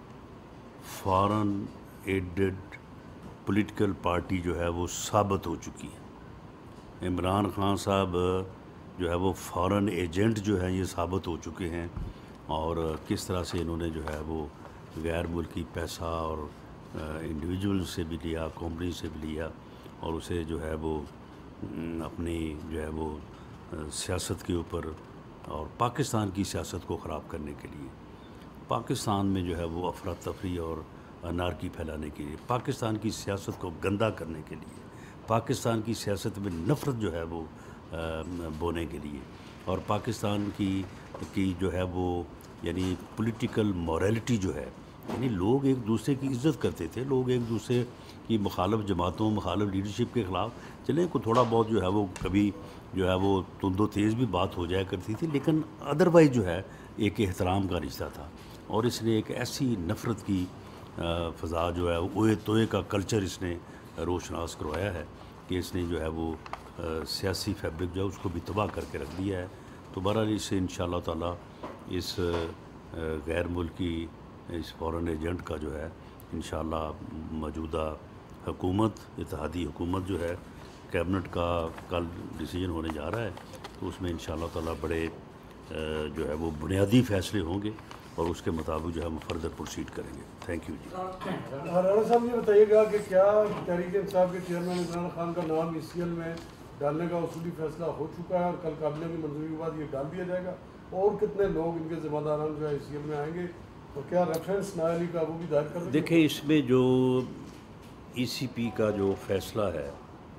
فارن ایڈڈ پولیٹیکل پارٹی جو ہے وہ ثابت ہو چکی ہے۔ عمران خان صاحب جو ہے وہ فارن ایجنٹ جو ہیں یہ ثابت ہو چکے ہیں، اور کس طرح سے انہوں نے جو ہے وہ غیر ملکی پیسہ اور انڈیویجول سے بھی لیا، کمپنی سے بھی لیا، اور اسے جو ہے وہ اپنی جو ہے وہ سیاست کے اوپر اور پاکستان کی سیاست کو خراب کرنے کے لیے، پاکستان میں جو ہے وہ افراتفری اور انارکی پھیلانے کے لیے، پاکستان کی سیاست کو گندا کرنے کے لیے، پاکستان کی سیاست میں نفرت جو ہے وہ بونے کے لیے، اور پاکستان کی کی جو ہے وہ یعنی پولیٹیکل موریلٹی جو ہے یعنی لوگ ایک دوسرے کی عزت کرتے تھے، لوگ ایک دوسرے کی مخالف جماعتوں مخالف لیڈرشپ کے خلاف چلیں کو تھوڑا بہت جو ہے وہ کبھی جو ہے وہ تند و تیز بھی بات ہو جایا کرتی تھی، لیکن ادروائز جو ہے ایک احترام کا رشتہ تھا. اور اس نے ایک ایسی نفرت کی فضا جو ہے اوئے توئے کا کلچر اس نے روشناس کروایا ہے کہ اس نے جو ہے وہ سیاسی فیبرک جو ہے اس کو بھی تباہ کر کے رکھ دیا ہے. تو بہرحال اس سے انشاءاللہ تعالیٰ اس غیر ملکی اس فورن ایجنٹ کا جو ہے انشاءاللہ موجودہ حکومت اتحادی حکومت جو ہے کیبنٹ کا کل ڈیسیجن ہونے جا رہا ہے، تو اس میں انشاءاللہ تعالیٰ بڑے جو ہے وہ بنیادی فیصلے ہوں گے اور اس کے مطابق جو ہے ہم فردر پروسیڈ کریں گے. تھینک یو جی. رانا صاحب یہ بتائیے گا کہ کیا تحریک انصاف کے چیئرمین عمران خان کا نام ای سی ایل میں ڈالنے کا اصولی فیصلہ ہو چکا ہے اور کل کابینہ کی منظوری کے بعد یہ ڈال دیا جائے گا، اور کتنے لوگ ان کے ذمہ داران جو ہے ای سی ایل میں آئیں گے، اور کیا ریفرنس نااہلی کا وہ بھی دائر کر دیں؟ دیکھیں اس میں جو ای سی پی کا جو فیصلہ ہے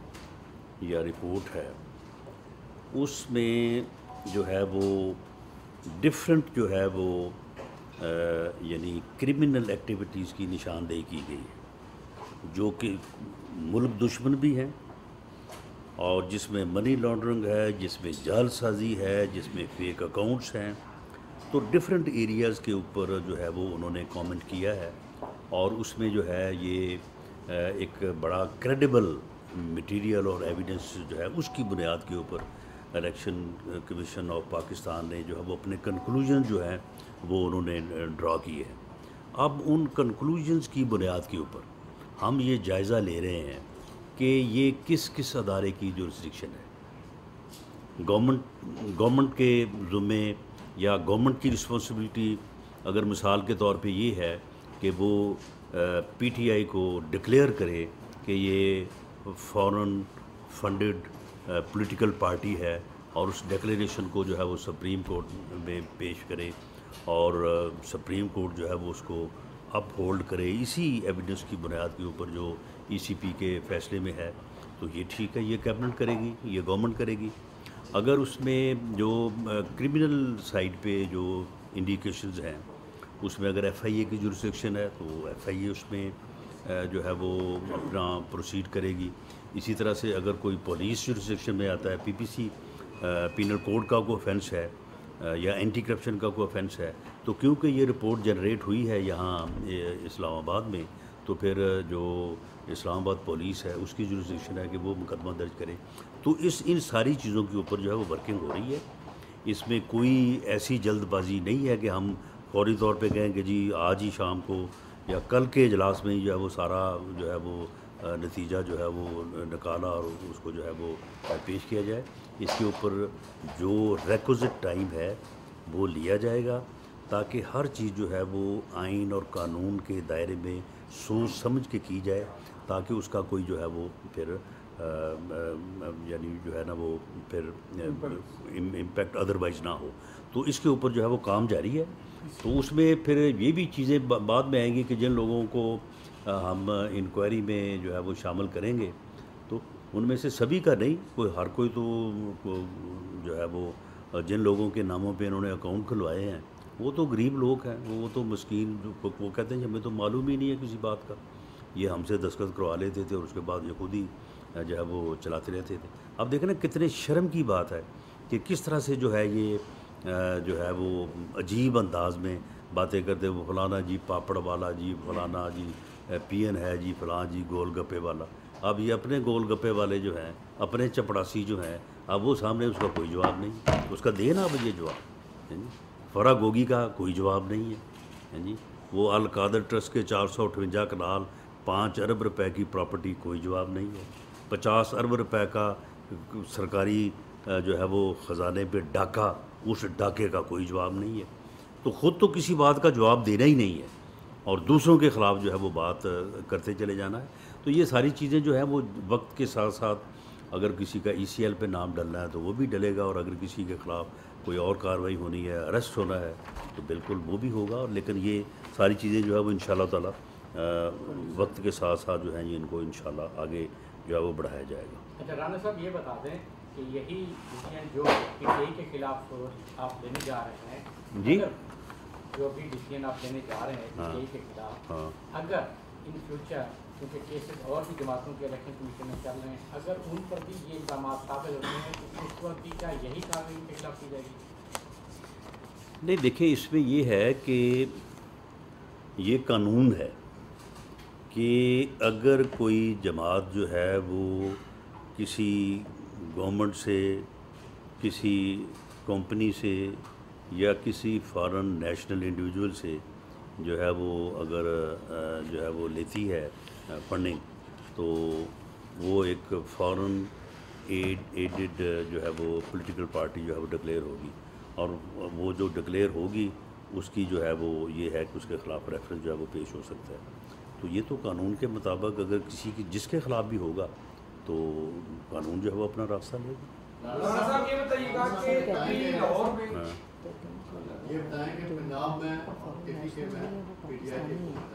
یا رپورٹ ہے اس میں جو ہے وہ ڈفرینٹ جو ہے وہ یعنی کرمنل ایکٹیویٹیز کی نشاندہی کی گئی ہے جو کہ ملک دشمن بھی ہیں، اور جس میں منی لانڈرنگ ہے، جس میں جعل سازی ہے، جس میں فیک اکاؤنٹس ہیں. تو ڈفرینٹ ایریاز کے اوپر جو ہے وہ انہوں نے کامنٹ کیا ہے، اور اس میں جو ہے یہ ایک بڑا کریڈیبل مٹیریل اور ایویڈنس جو ہے اس کی بنیاد کے اوپر الیکشن کمیشن آف پاکستان نے جو ہے وہ اپنے کنکلوژن جو ہیں وہ انہوں نے ڈرا کیے ہیں. اب ان کنکلوژنز کی بنیاد کے اوپر ہم یہ جائزہ لے رہے ہیں کہ یہ کس کس ادارے کی جورسڈکشن ہے. گورنمنٹ گورنمنٹ کے ذمے یا گورنمنٹ کی رسپانسبلٹی اگر مثال کے طور پہ یہ ہے کہ وہ پی ٹی آئی کو ڈکلیئر کرے کہ یہ فورن فنڈڈ پولیٹیکل پارٹی ہے، اور اس ڈکلیریشن کو جو ہے وہ سپریم کورٹ میں پیش کرے اور سپریم کورٹ جو ہے وہ اس کو اپ ہولڈ کرے اسی ایویڈنس کی بنیاد کے اوپر جو ای سی پی کے فیصلے میں ہے، تو یہ ٹھیک ہے، یہ کیبنٹ کرے گی، یہ گورنمنٹ کرے گی. اگر اس میں جو کرمنل سائڈ پہ جو انڈیکیشنز ہیں اس میں اگر ایف آئی اے کی جورسڈکشن ہے تو ایف آئی اے اس میں جو ہے وہ اپنا پروسیڈ کرے گی. اسی طرح سے اگر کوئی پولیس جورسڈکشن میں آتا ہے، پی پی سی پینل کوڈ کا کوئی offense ہے یا اینٹی کرپشن کا کوئی offense ہے، تو کیونکہ یہ رپورٹ جنریٹ ہوئی ہے یہاں اسلام آباد میں، تو پھر جو اسلام آباد پولیس ہے اس کی جورسڈکشن ہے کہ وہ مقدمہ درج کرے. تو اس ان ساری چیزوں کے اوپر جو ہے وہ ورکنگ ہو رہی ہے. اس میں کوئی ایسی جلد بازی نہیں ہے کہ ہم فوری طور پہ کہیں کہ جی آج ہی شام کو یا کل کے اجلاس میں ہی جو ہے وہ سارا جو ہے وہ نتیجہ جو ہے وہ نکالا اور اس کو جو ہے وہ پیش کیا جائے. اس کے اوپر جو ریکوزٹ ٹائم ہے وہ لیا جائے گا تاکہ ہر چیز جو ہے وہ آئین اور قانون کے دائرے میں سوچ سمجھ کے کی جائے، تاکہ اس کا کوئی جو ہے وہ پھر یعنی جو ہے نا وہ پھر امپیکٹ ادروائز نہ ہو. تو اس کے اوپر جو ہے وہ کام جاری ہے. تو اس میں پھر یہ بھی چیزیں بعد میں آئیں گی کہ جن لوگوں کو ہم انکوائری میں جو ہے وہ شامل کریں گے تو ان میں سے سبھی کا نہیں، کوئی ہر کوئی تو جو ہے وہ جن لوگوں کے ناموں پہ انہوں نے اکاؤنٹ کھلوائے ہیں وہ تو غریب لوگ ہیں، وہ تو مسکین، وہ کہتے ہیں ہمیں تو معلوم ہی نہیں ہے کسی بات کا، یہ ہم سے دستخط کروا لیتے تھے اور اس کے بعد یہ خود ہی جو ہے وہ چلاتے رہتے تھے. اب دیکھیں نا کتنے شرم کی بات ہے کہ کس طرح سے جو ہے یہ جو ہے وہ عجیب انداز میں باتیں کرتے، وہ فلانا جی پاپڑ والا جی، فلانا جی پی این ہے جی، فلاں جی گول گپے والا. اب یہ اپنے گول گپے والے جو ہیں، اپنے چپڑاسی جو ہیں، اب وہ سامنے اس کا کوئی جواب نہیں، اس کا دے نا اب یہ جواب. فرا گوگی کا کوئی جواب نہیں ہے جی. وہ القادر ٹرسٹ کے چار سو اٹھوجا کنال پانچ ارب روپے کی پراپرٹی کوئی جواب نہیں ہے. پچاس ارب روپے کا سرکاری جو ہے وہ خزانے پہ ڈاکہ، اس ڈاکے کا کوئی جواب نہیں ہے. تو خود تو کسی بات کا جواب دینا ہی نہیں ہے اور دوسروں کے خلاف جو ہے وہ بات کرتے چلے جانا ہے. تو یہ ساری چیزیں جو ہیں وہ وقت کے ساتھ ساتھ اگر کسی کا ای سی ایل پہ نام ڈلنا ہے تو وہ بھی ڈلے گا، اور اگر کسی کے خلاف کوئی اور کارروائی ہونی ہے، اریسٹ ہونا ہے، تو بالکل وہ بھی ہوگا. لیکن یہ ساری چیزیں جو ہے وہ انشاءاللہ تعالیٰ وقت کے ساتھ ساتھ جو ہیں یہ ان کو انشاءاللہ آگے جو ہے وہ بڑھایا جائے گا. اچھا رانا صاحب یہ بتا دیں کہ یہی ڈیسیژن جو پی ٹی آئی کے خلاف آپ لینے جا رہے ہیں جی जो अभी डिसीजन आप लेने जा रहे हैं हाँ। पीटीआई के खिलाफ, हाँ। अगर इन फ्यूचर क्योंकि केसेस और भी जमातों के इलेक्शन कमीशन में चल रहे हैं, अगर उन पर भी ये इल्ज़ाम साबित होते हैं तो उस वक्त भी क्या यही कार्रवाई उनके खिलाफ की जाएगी? नहीं, देखिए इसमें ये है कि ये कानून है कि अगर कोई जमात जो है वो किसी गवर्नमेंट से, किसी कंपनी से या किसी फॉरेन नेशनल इंडिविजुअल से जो है वो अगर जो है वो लेती है फंडिंग, तो वो एक फॉरेन एड एडेड जो है वो पॉलिटिकल पार्टी जो है वो डिक्लेयर होगी, और वो जो डिक्लेयर होगी उसकी जो है वो ये है कि उसके ख़िलाफ़ रेफरेंस जो है वो पेश हो सकता है। तो ये तो कानून के मुताबिक अगर किसी की जिसके ख़िलाफ़ भी होगा तो कानून जो है वो अपना रास्ता लेगा। साहब ये बताइएगा कि अभी लाहौर में हाँ। ये बताएं कि पंजाब में एपीके में पीटीआई के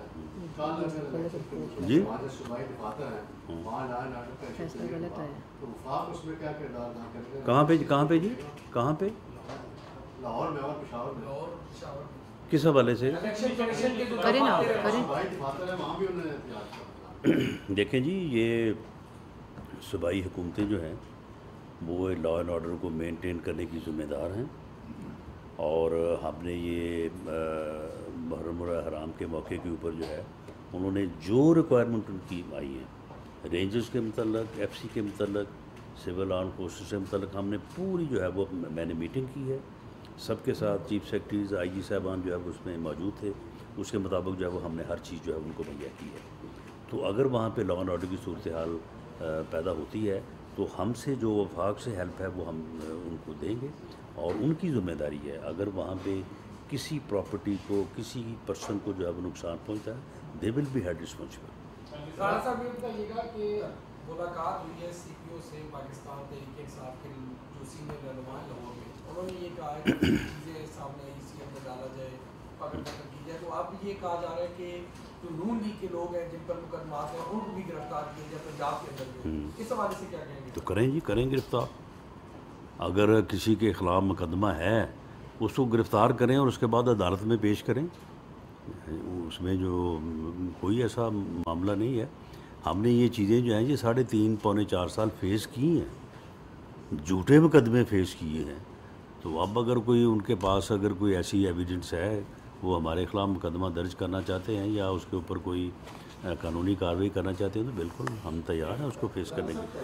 जी हमारे सूबाई दफातर हैं, वहाँ लाए नाटक का फैसला गलत है, तो वफाक उसमें क्या किरदार अदा करेगा? कहाँ पे कहाँ पे जी कहाँ पे? लाहौर में और पेशावर में। किस हवाले से? इलेक्शन कमीशन के जो करें ना, दफातर हैं, करें। सूबाई दफातर है, वहाँ भी उन्होंने एहतियात किया। देखें जी, ये सूबाई हुकूमतें जो हैं वो लॉ एंड ऑर्डर को मेंटेन करने की ज़िम्मेदार हैं, और हमने ये मुहर्रम हराम के मौके के ऊपर जो है उन्होंने जो रिक्वायरमेंट उनकी आई है रेंजर्स के मतलब, एफसी के मतलब, सिविल आर्म फोर्सेस के मतलब, हमने पूरी जो है वो मैंने मीटिंग की है सबके साथ। चीफ सेक्रेटरीज आई जी साहबान जो है वो उसमें मौजूद थे, उसके मुताबिक जो है वो हमने हर चीज़ जो है उनको मुहैया की है। तो अगर वहाँ पे लॉ एंड ऑर्डर की सूरत हाल पैदा होती है तो हमसे जो वफाक से हेल्प है वो हम उनको देंगे, और उनकी ज़िम्मेदारी है अगर वहाँ पे किसी प्रॉपर्टी को, किसी पर्सन को जो है वो नुकसान पहुँचता है, they will be held responsible. Rana साहब ये बताइएगा कि मुलाकात हुई है सीपीओ से पाकिस्तान तहरीक इंसाफ के जो सीनियर रहनुमा हैं लाहौर में, उन्होंने ये कहा है कि चीज़ें सामने आई सी में डाला जाए, पकड़ पकड़ की जाए। तो अब ये कहा जा रहा है कि जो नून लीग के लोग हैं जिन पर मुकदमात हैं उनको भी गिरफ्तार किया जाए पंजाब के अंदर में, इस हवाले से क्या कहेंगे? तो करें जी, करें गिरफ्तार। अगर किसी के ख़िलाफ़ मुकदमा है उसको गिरफ़्तार करें और उसके बाद अदालत में पेश करें, उसमें जो कोई ऐसा मामला नहीं है। हमने ये चीज़ें जो हैं ये साढ़े तीन पौने चार साल फेस की हैं, झूठे मुकदमे फ़ेस किए हैं। तो अब अगर कोई उनके पास अगर कोई ऐसी एविडेंस है, वो हमारे ख़िलाफ़ मुकदमा दर्ज करना चाहते हैं या उसके ऊपर कोई कानूनी कार्रवाई करना चाहते हैं, तो बिल्कुल हम तैयार हैं उसको फेस करने के।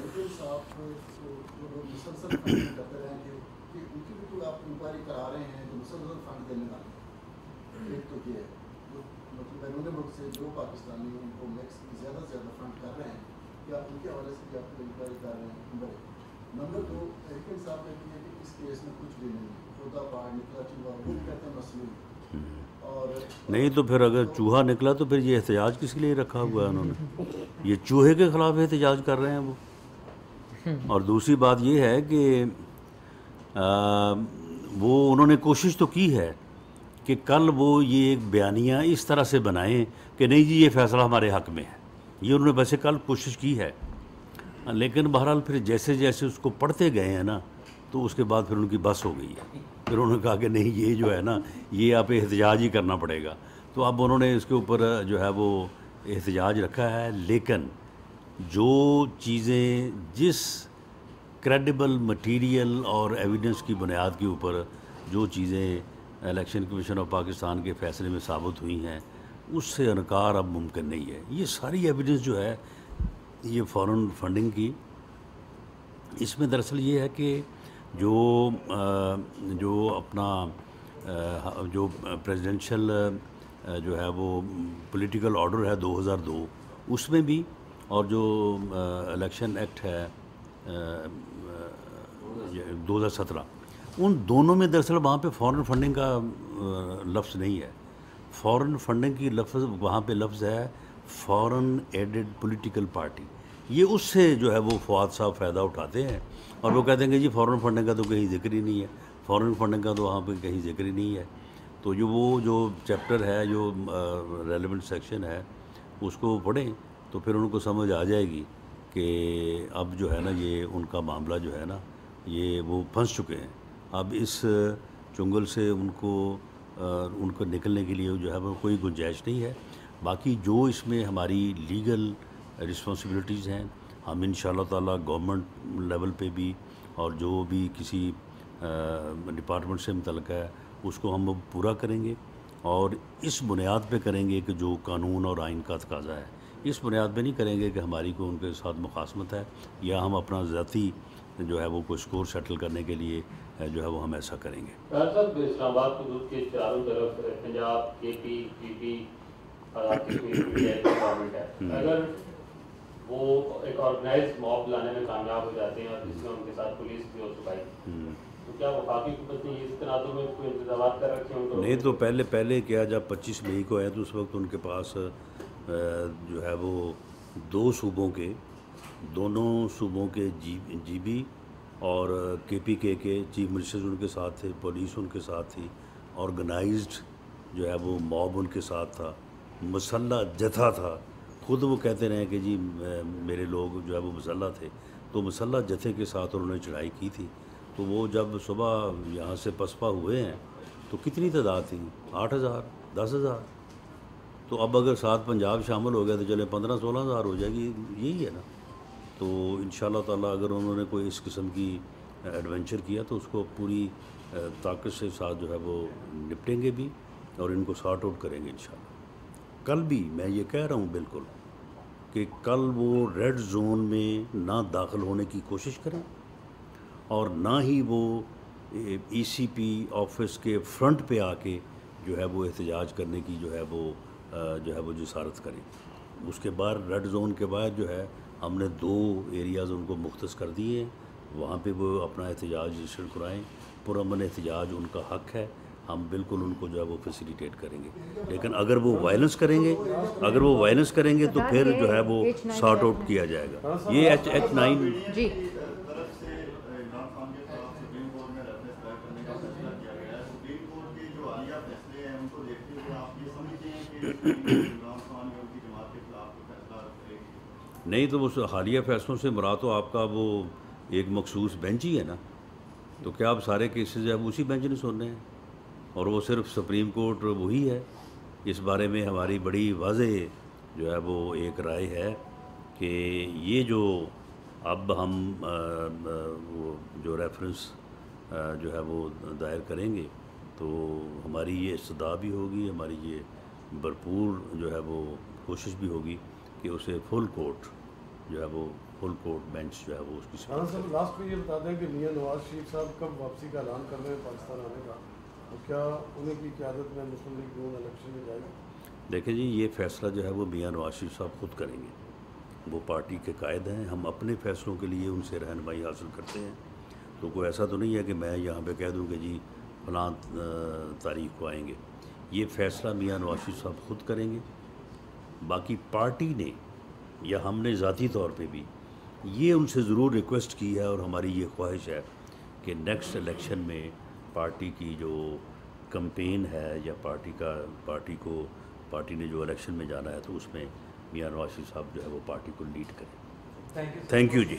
जो पाकिस्तानी उनको ज़्यादा से ज़्यादा फंड कर रहे हैं, क्या उनके हवाले से भी आप इंक्वायरी कर रहे हैं? नंबर दो, तहरीक इंसाफ कहती है कि इस केस में कुछ भी नहीं, चौदह बार निकला चूहा, वो कहते हैं मसलूम। और नहीं तो फिर अगर चूहा निकला तो फिर ये एहतजाज किस लिए रखा हुआ है उन्होंने? ये चूहे के ख़िलाफ़ एहतजाज कर रहे हैं वो। और दूसरी बात ये है कि आ, वो उन्होंने कोशिश तो की है कि कल वो ये एक बयानिया इस तरह से बनाएं कि नहीं जी ये फ़ैसला हमारे हक़ में है, ये उन्होंने वैसे कल कोशिश की है, लेकिन बहरहाल फिर जैसे जैसे उसको पढ़ते गए हैं ना तो उसके बाद फिर उनकी बस हो गई है। फिर उन्होंने कहा कि नहीं ये जो है ना ये आप एहतजाज ही करना पड़ेगा। तो अब उन्होंने इसके ऊपर जो है वो एहतजाज रखा है, लेकिन जो चीज़ें जिस क्रेडिबल मटीरियल और एविडेंस की बुनियाद के ऊपर जो चीज़ें इलेक्शन कमीशन ऑफ पाकिस्तान के फ़ैसले में साबित हुई हैं उससे इनकार अब मुमकिन नहीं है। ये सारी एविडेंस जो है ये फॉरेन फंडिंग की, इसमें दरअसल ये है कि जो जो अपना जो प्रेसिडेंशियल जो है वो पॉलिटिकल ऑर्डर है दो हज़ार दो उसमें भी, और जो इलेक्शन एक्ट है दो हज़ार सत्रह, उन दोनों में दरअसल वहाँ पे फॉरेन फंडिंग का लफ्ज़ नहीं है। फॉरेन फंडिंग की लफ्ज़ वहाँ पे लफ्ज़ है फॉरेन एडेड पॉलिटिकल पार्टी। ये उससे जो है वो फवाद साहब फ़ायदा उठाते हैं और वो कहते हैं कि जी फॉरेन फंडिंग का तो कहीं ज़िक्र ही नहीं है, फॉरेन फंडिंग का तो वहाँ पे कहीं ज़िक्र ही नहीं है। तो जो वो जो चैप्टर है, जो रेलेवेंट सेक्शन है, उसको पढ़ें तो फिर उनको समझ आ जाएगी कि अब जो है ना ये उनका मामला जो है ना ये वो फंस चुके हैं। अब इस चुंगल से उनको ان کو نکلنے کے لیے جو ہے وہ کوئی گنجائش نہیں ہے. باقی جو اس میں ہماری لیگل رسپانسبلٹیز ہیں ہم ان شاء اللہ تعالیٰ گورنمنٹ لیول پہ بھی اور جو بھی کسی ڈپارٹمنٹ سے متعلق ہے اس کو ہم پورا کریں گے اور اس بنیاد پہ کریں گے کہ جو قانون اور آئین کا تقاضا ہے. اس بنیاد پہ نہیں کریں گے کہ ہماری کو ان کے ساتھ مخاصمت ہے یا ہم اپنا ذاتی جو ہے وہ کوئی اسکور سیٹل کرنے کے لیے جو ہے وہ ہم ایسا کریں گے. صاحب اسلام آباد حدود کے چاروں طرف پنجاب کے پی پی پی اور آپ کی گورنمنٹ ہے, اگر وہ ایک آرگنائز موب لانے میں کامیاب ہو جاتے ہیں اور جس میں ان کے ساتھ پولیس بھی ہو چکائی تو کیا وفاقی حکومت نے اس تناظر میں کوئی انتظامات کر رکھے ہیں؟ نہیں تو پہلے پہلے کیا جب پچیس مئی کو ہے تو اس وقت ان کے پاس جو ہے وہ دو صوبوں کے دونوں صوبوں کے جی جی بی اور کے پی کے کے چیف منسٹرز ان کے ساتھ تھے, پولیس ان کے ساتھ تھی, آرگنائزڈ جو ہے وہ موب ان کے ساتھ تھا, مسلح جتھا تھا. خود وہ کہتے رہے کہ جی میرے لوگ جو ہے وہ مسلح تھے, تو مسلح جتھے کے ساتھ انہوں نے چڑھائی کی تھی. تو وہ جب صبح یہاں سے پسپا ہوئے ہیں تو کتنی تعداد تھی؟ آٹھ ہزار دس ہزار تو اب اگر ساتھ پنجاب شامل ہو گیا تو چلے پندرہ سولہ ہزار ہو جائے گی, یہی ہے نا. تو ان شاء اللہ تعالیٰ اگر انہوں نے کوئی اس قسم کی ایڈونچر کیا تو اس کو پوری طاقت سے ساتھ جو ہے وہ نپٹیں گے بھی اور ان کو سارٹ آؤٹ کریں گے انشاءاللہ. کل بھی میں یہ کہہ رہا ہوں بالکل کہ کل وہ ریڈ زون میں نہ داخل ہونے کی کوشش کریں اور نہ ہی وہ ای سی پی آفس کے فرنٹ پہ آ کے جو ہے وہ احتجاج کرنے کی جو ہے وہ جو ہے وہ جسارت کریں. اس کے بعد ریڈ زون کے بعد جو ہے ہم نے دو ایریاز ان کو مختص کر دیے ہیں, وہاں پہ وہ اپنا احتجاج رجسٹر کرائیں. پرامن احتجاج ان کا حق ہے, ہم بالکل ان کو جو ہے وہ فیسیلیٹیٹ کریں گے. لیکن اگر وہ وائلنس کریں گے اگر وہ وائلنس کریں گے تو پھر جو ہے وہ سارٹ آؤٹ کیا جائے گا. یہ ایچ ایچ نائن جی نہیں تو وہ حالیہ فیصلوں سے مراد تو آپ کا وہ ایک مخصوص بینچ ہی ہے نا. تو کیا آپ سارے کیسز جو ہے اسی بینچ نے سننے ہیں اور وہ صرف سپریم کورٹ وہی ہے. اس بارے میں ہماری بڑی واضح جو ہے وہ ایک رائے ہے کہ یہ جو اب ہم وہ جو ریفرنس جو ہے وہ دائر کریں گے تو ہماری یہ استدعا بھی ہوگی, ہماری یہ بھرپور جو ہے وہ کوشش بھی ہوگی کہ اسے فل کورٹ جو ہے وہ فل کورٹ بینچ جو ہے وہ اس کی ہاں سر لاسٹ میں یہ بتا دیں کہ میاں نواز شریف صاحب کب واپسی کا اعلان کر رہے ہیں پاکستان آنے کا, اور کیا انہیں کی قیادت میں مسلم لیگ نون الیکشن میں جائے گا؟ دیکھیں جی یہ فیصلہ جو ہے وہ میاں نواز شریف صاحب خود کریں گے. وہ پارٹی کے قائد ہیں, ہم اپنے فیصلوں کے لیے ان سے رہنمائی حاصل کرتے ہیں. تو کوئی ایسا تو نہیں ہے کہ میں یہاں پہ کہہ دوں کہ جی فلاں تاریخ کو آئیں گے. یہ فیصلہ میاں نواز شریف صاحب خود کریں گے. باقی پارٹی نے یا ہم نے ذاتی طور پہ بھی یہ ان سے ضرور ریکویسٹ کی ہے اور ہماری یہ خواہش ہے کہ نیکسٹ الیکشن میں پارٹی کی جو کمپین ہے یا پارٹی کا پارٹی کو پارٹی نے جو الیکشن میں جانا ہے تو اس میں میاں نواز شریف صاحب جو ہے وہ پارٹی کو لیڈ کریں. تھینک یو جی.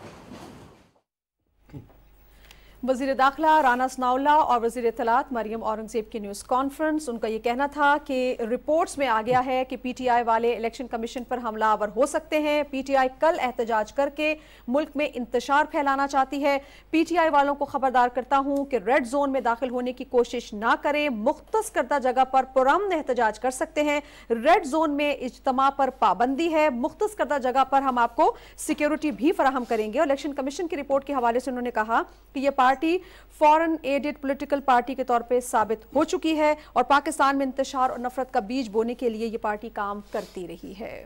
وزیر داخلہ رانا ثناءاللہ اور وزیر اطلاعات مریم اورنگزیب کی نیوز کانفرنس. ان کا یہ کہنا تھا کہ رپورٹس میں آ گیا ہے کہ پی ٹی آئی والے الیکشن کمیشن پر حملہ آور ہو سکتے ہیں. پی ٹی آئی کل احتجاج کر کے ملک میں انتشار پھیلانا چاہتی ہے. پی ٹی آئی والوں کو خبردار کرتا ہوں کہ ریڈ زون میں داخل ہونے کی کوشش نہ کریں. مختص کردہ جگہ پر پرامن احتجاج کر سکتے ہیں. ریڈ زون میں اجتماع پر پابندی ہے. مختص کردہ جگہ پر ہم آپ کو سیکیورٹی بھی فراہم کریں گے. اور الیکشن کمیشن کی رپورٹ کے حوالے سے انہوں نے کہا کہ یہ party foreign aided political party کے طور پہ ثابت ہو چکی ہے اور پاکستان میں انتشار اور نفرت کا بیج بونے کے لیے یہ پارٹی کام کرتی رہی ہے.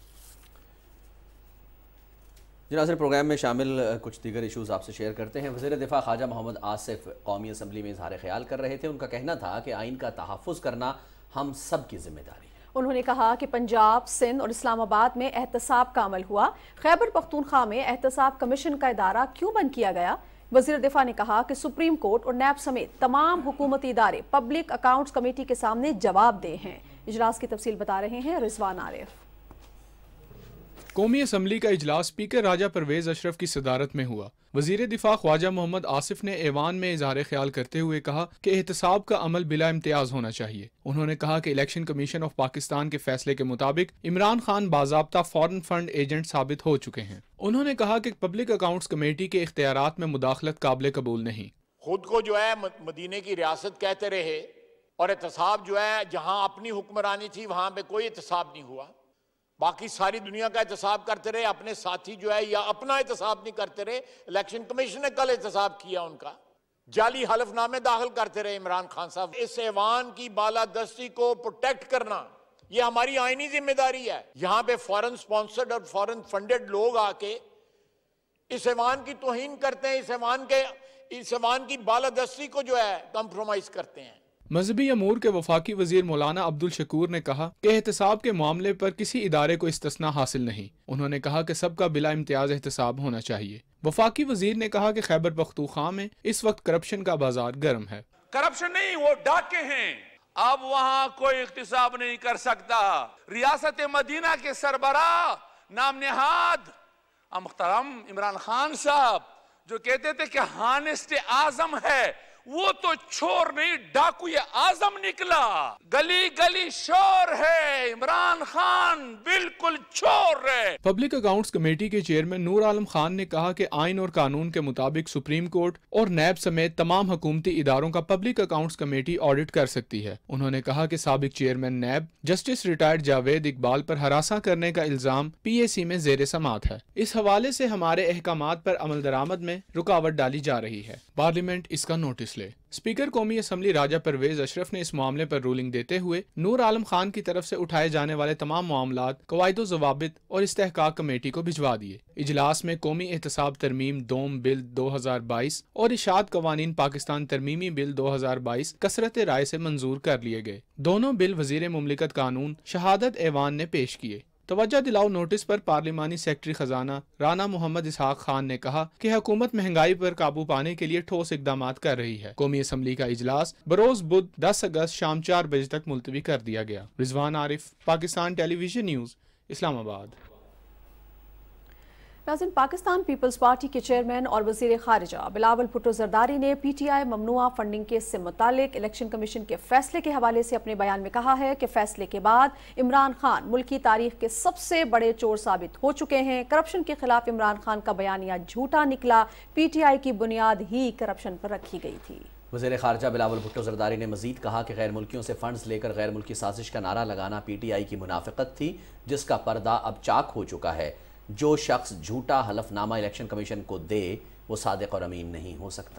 جی ناظرین پروگرام میں شامل کچھ دیگر ایشوز آپ سے شیئر کرتے ہیں. وزیر دفاع خواجہ محمد آصف قومی اسمبلی میں اظہار خیال کر رہے تھے. ان کا کہنا تھا کہ آئین کا تحفظ کرنا ہم سب کی ذمہ داری ہے. انہوں نے کہا کہ پنجاب، سندھ اور اسلام آباد میں احتساب کا عمل ہوا. خیبر پختونخوا میں احتساب کمیشن کا ادارہ کیوں بند کیا گیا؟ وزیر دفاع نے کہا کہ سپریم کورٹ اور نیب سمیت تمام حکومتی ادارے پبلک اکاؤنٹس کمیٹی کے سامنے جواب دے ہیں. اجلاس کی تفصیل بتا رہے ہیں رضوان عارف. قومی اسمبلی کا اجلاس اسپیکر راجہ پرویز اشرف کی صدارت میں ہوا۔ وزیر دفاع خواجہ محمد آصف نے ایوان میں اظہار خیال کرتے ہوئے کہا کہ احتساب کا عمل بلا امتیاز ہونا چاہیے۔ انہوں نے کہا کہ الیکشن کمیشن آف پاکستان کے فیصلے کے مطابق عمران خان باضابطہ فارن فنڈ ایجنٹ ثابت ہو چکے ہیں۔ انہوں نے کہا کہ پبلک اکاؤنٹس کمیٹی کے اختیارات میں مداخلت قابل قبول نہیں۔ خود کو جو ہے مدینے کی ریاست کہتے رہے اور احتساب جو ہے جہاں اپنی حکمرانی تھی وہاں پہ کوئی احتساب نہیں ہوا، باقی ساری دنیا کا احتساب کرتے رہے، اپنے ساتھی جو ہے یا اپنا احتساب نہیں کرتے رہے۔ الیکشن کمیشن نے کل احتساب کیا ان کا، جعلی حلف نامے داخل کرتے رہے عمران خان صاحب۔ اس ایوان کی بالادستی کو پروٹیکٹ کرنا یہ ہماری آئینی ذمہ داری ہے۔ یہاں پہ فورن سپانسرڈ اور فورن فنڈڈ لوگ آ کے اس ایوان کی توہین کرتے ہیں، اس ایوان کے اس ایوان کی بالادستی کو جو ہے کمپرومائز کرتے ہیں۔ مذہبی امور کے وفاقی وزیر مولانا عبد الشکور نے کہا کہ احتساب کے معاملے پر کسی ادارے کو استثناء حاصل نہیں۔ انہوں نے کہا کہ سب کا بلا امتیاز احتساب ہونا چاہیے۔ وفاقی وزیر نے کہا کہ خیبر پختونخوا میں اس وقت کرپشن کا بازار گرم ہے۔ کرپشن نہیں، وہ ڈاکے ہیں، اب وہاں کوئی احتساب نہیں کر سکتا۔ ریاست مدینہ کے سربراہ نام نہاد محترم عمران خان صاحب جو کہتے تھے کہ ہانسٹ اعظم ہے، وہ تو چور نہیں ڈاکو اعظم نکلا۔ گلی گلی شور ہے، عمران خان بالکل چور ہے۔ پبلک اکاؤنٹس کمیٹی کے چیئرمین نور عالم خان نے کہا کہ آئین اور قانون کے مطابق سپریم کورٹ اور نیب سمیت تمام حکومتی اداروں کا پبلک اکاؤنٹس کمیٹی آڈٹ کر سکتی ہے۔ انہوں نے کہا کہ سابق chairman NAB justice retired Javed Iqbal پر ہراساں کرنے کا الزام پی اے سی میں زیر سماعت ہے۔ اس حوالے سے ہمارے احکامات پر عمل درآمد میں رکاوٹ ڈالی جا رہی ہے، پارلیمنٹ اس کا نوٹس لے۔ اسپیکر قومی اسمبلی راجہ پرویز اشرف نے اس معاملے پر رولنگ دیتے ہوئے نور عالم خان کی طرف سے اٹھائے جانے والے تمام معاملات قواعد و ضوابط اور استحقاق کمیٹی کو بھجوا دیے۔ اجلاس میں قومی احتساب ترمیم دوم بل دو ہزار بائیس اور اشاعت قوانین پاکستان ترمیمی بل دو ہزار بائیس کثرت رائے سے منظور کر لیے گئے۔ دونوں بل وزیر مملکت قانون شہادت ایوان نے پیش کیے۔ توجہ دلاؤ نوٹس پر پارلیمانی سیکرٹری خزانہ رانا محمد اسحاق خان نے کہا کہ حکومت مہنگائی پر قابو پانے کے لیے ٹھوس اقدامات کر رہی ہے۔ قومی اسمبلی کا اجلاس بروز بدھ دس اگست شام چار بجے تک ملتوی کر دیا گیا۔ Rizwan Arif, Pakistan television news, Islamabad. ناظرین، پاکستان پیپلز پارٹی کے چیئرمین اور وزیر خارجہ بلاول بھٹو زرداری نے پی ٹی آئی ممنوعہ فنڈنگ کیس سے متعلق الیکشن کمیشن کے فیصلے کے حوالے سے اپنے بیان میں کہا ہے کہ فیصلے کے بعد عمران خان ملکی تاریخ کے سب سے بڑے چور ثابت ہو چکے ہیں۔ کرپشن کے خلاف عمران خان کا بیانیہ جھوٹا نکلا، پی ٹی آئی کی بنیاد ہی کرپشن پر رکھی گئی تھی۔ وزیر خارجہ بلاول بھٹو زرداری نے مزید کہا کہ غیر ملکیوں سے فنڈز لے کر غیر ملکی سازش کا نعرہ لگانا پی ٹی آئی کی منافقت تھی، جس کا پردہ اب چاک ہو چکا ہے۔ جو شخص جھوٹا حلف نامہ الیکشن کمیشن کو دے وہ صادق اور امین نہیں ہو سکتا۔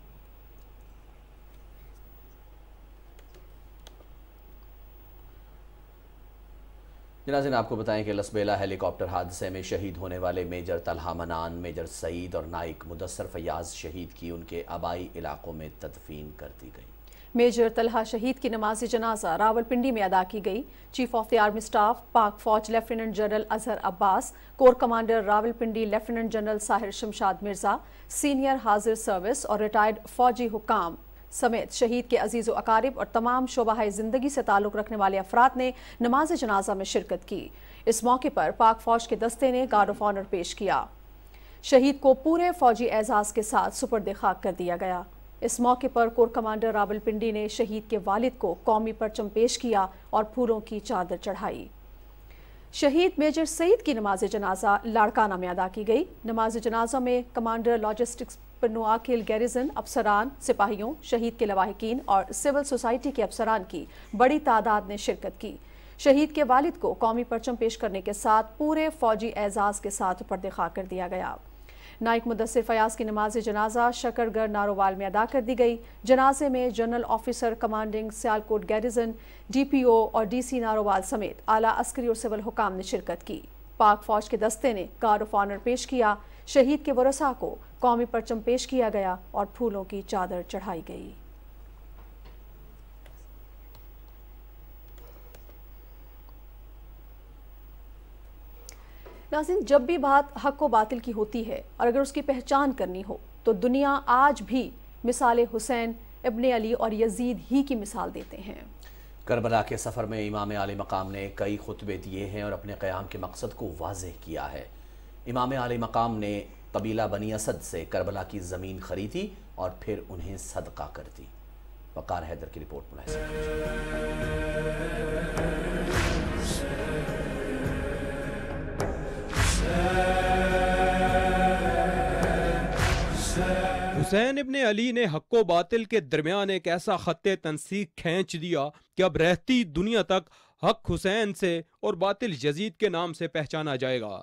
ناظرین، آپ کو بتائیں کہ لسبیلا ہیلی کاپٹر حادثے میں شہید ہونے والے میجر طلحہ منان، میجر سعید اور نائک مدثر فیاض شہید کی ان کے آبائی علاقوں میں تدفین کر دی گئی۔ میجر طلحہ شہید کی نماز جنازہ راولپنڈی میں ادا کی گئی۔ Chief of the army staff Pak فوج lieutenant general Azhar Abbas, corps commander Rawalpindi lieutenant general Sahir Shamshad Mirza, senior حاضر سروس اور ریٹائرڈ فوجی حکام سمیت شہید کے عزیز و اقارب اور تمام شعبہ زندگی سے تعلق رکھنے والے افراد نے نماز جنازہ میں شرکت کی۔ اس موقع پر پاک فوج کے دستے نے گارڈ آف آنر پیش کیا۔ شہید کو پورے فوجی اعزاز کے ساتھ سپرد خاک کر دیا گیا۔ اس موقع پر کور کمانڈر راولپنڈی نے شہید کے والد کو قومی پرچم پیش کیا اور پھولوں کی چادر چڑھائی۔ شہید میجر سعید کی نماز جنازہ لاڑکانہ میں ادا کی گئی۔ نماز جنازہ میں کمانڈر لاجسٹکس پنواکل گیریزن، افسران، سپاہیوں، شہید کے لواحقین اور سول سوسائٹی کے افسران کی بڑی تعداد نے شرکت کی۔ شہید کے والد کو قومی پرچم پیش کرنے کے ساتھ پورے فوجی اعزاز کے ساتھ پردے خاک کر دیا گیا۔ نائک مدثر فیاض کی نماز جنازہ شکرگڑھ نارووال میں ادا کر دی گئی۔ جنازے میں general officer commanding Sialkot garrison, D P O اور ڈی سی نارووال سمیت اعلیٰ عسکری اور سول حکام نے شرکت کی۔ پاک فوج کے دستے نے گارڈ آف آنر پیش کیا۔ شہید کے ورثاء کو قومی پرچم پیش کیا گیا اور پھولوں کی چادر چڑھائی گئی۔ ناظرین، جب بھی بات حق و باطل کی ہوتی ہے اور اگر اس کی پہچان کرنی ہو تو دنیا آج بھی مثال حسین ابن علی اور یزید ہی کی مثال دیتے ہیں۔ کربلا کے سفر میں امام عالی مقام نے کئی خطبے دیے ہیں اور اپنے قیام کے مقصد کو واضح کیا ہے۔ امام عالی مقام نے قبیلہ بنی اسد سے کربلا کی زمین خریدی اور پھر انہیں صدقہ کر دی۔ وقار حیدر کی رپورٹ ملاحظہ حسین ابن علی نے حق و باطل کے درمیان ایک ایسا خط تنسیق کھینچ دیا کہ اب رہتی دنیا تک حق حسین سے اور باطل یزید کے نام سے پہچانا جائے گا۔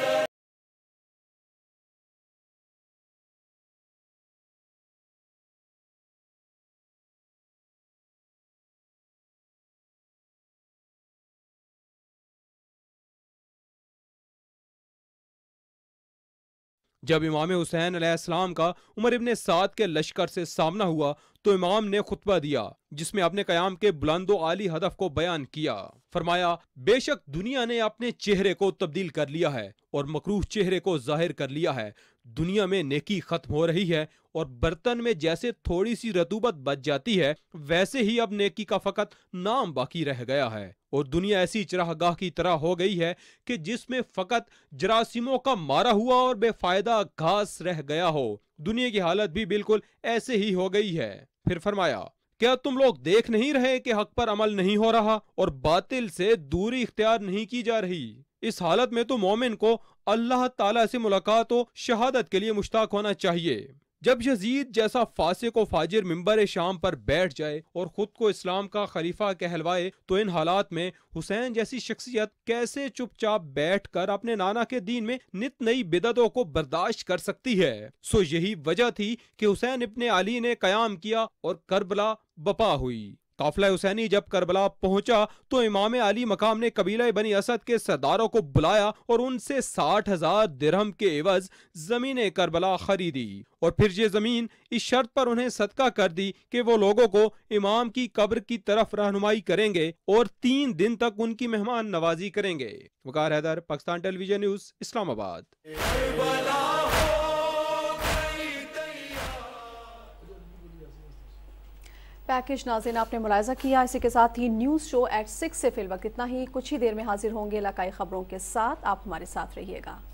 جب امام حسین علیہ السلام کا عمر ابن سعد کے لشکر سے سامنا ہوا تو امام نے خطبہ دیا جس میں اپنے قیام کے بلند و عالی ہدف کو بیان کیا۔ فرمایا، بے شک دنیا نے اپنے چہرے کو تبدیل کر لیا ہے اور مکروہ چہرے کو ظاہر کر لیا ہے۔ دنیا میں نیکی ختم ہو رہی ہے اور برتن میں جیسے تھوڑی سی رطوبت بچ جاتی ہے ویسے ہی اب نیکی کا فقط نام باقی رہ گیا ہے، اور دنیا ایسی چراگاہ کی طرح ہو گئی ہے کہ جس میں فقط جراثیموں کا مارا ہوا اور بے فائدہ گھاس رہ گیا ہو۔ دنیا کی حالت بھی بالکل ایسے ہی ہو گئی ہے۔ پھر فرمایا، کیا تم لوگ دیکھ نہیں رہے کہ حق پر عمل نہیں ہو رہا اور باطل سے دوری اختیار نہیں کی جا رہی؟ اس حالت میں تو مومن کو اللہ تعالیٰ سے ملاقات و شہادت کے لیے مشتاق ہونا چاہیے۔ جب یزید جیسا فاسق و فاجر منبر شام پر بیٹھ جائے اور خود کو اسلام کا خلیفہ کہلوائے تو ان حالات میں حسین جیسی شخصیت کیسے چپ چاپ بیٹھ کر اپنے نانا کے دین میں نت نئی بدعتوں کو برداشت کر سکتی ہے؟ سو یہی وجہ تھی کہ حسین ابن علی نے قیام کیا اور کربلا بپا ہوئی۔ قافلہ حسینی جب کربلا پہنچا تو امام علی مقام نے قبیلہ بنی اسد کے سرداروں کو بلایا اور ان سے ساٹھ ہزار درہم کے عوض زمین کربلا خریدی، اور پھر یہ زمین اس شرط پر انہیں صدقہ کر دی کہ وہ لوگوں کو امام کی قبر کی طرف رہنمائی کریں گے اور تین دن تک ان کی مہمان نوازی کریں گے۔ Waqar Haider, Pakistan television news, Islamabad. Package ناظرین آپ نے ملاحظہ کیا۔ اسی کے ساتھ ہی نیوز شو ایٹ سکس سے فی الوقت اتنا ہی۔ کچھ ہی دیر میں حاضر ہوں گے علاقائی خبروں کے ساتھ، آپ ہمارے ساتھ رہیے گا۔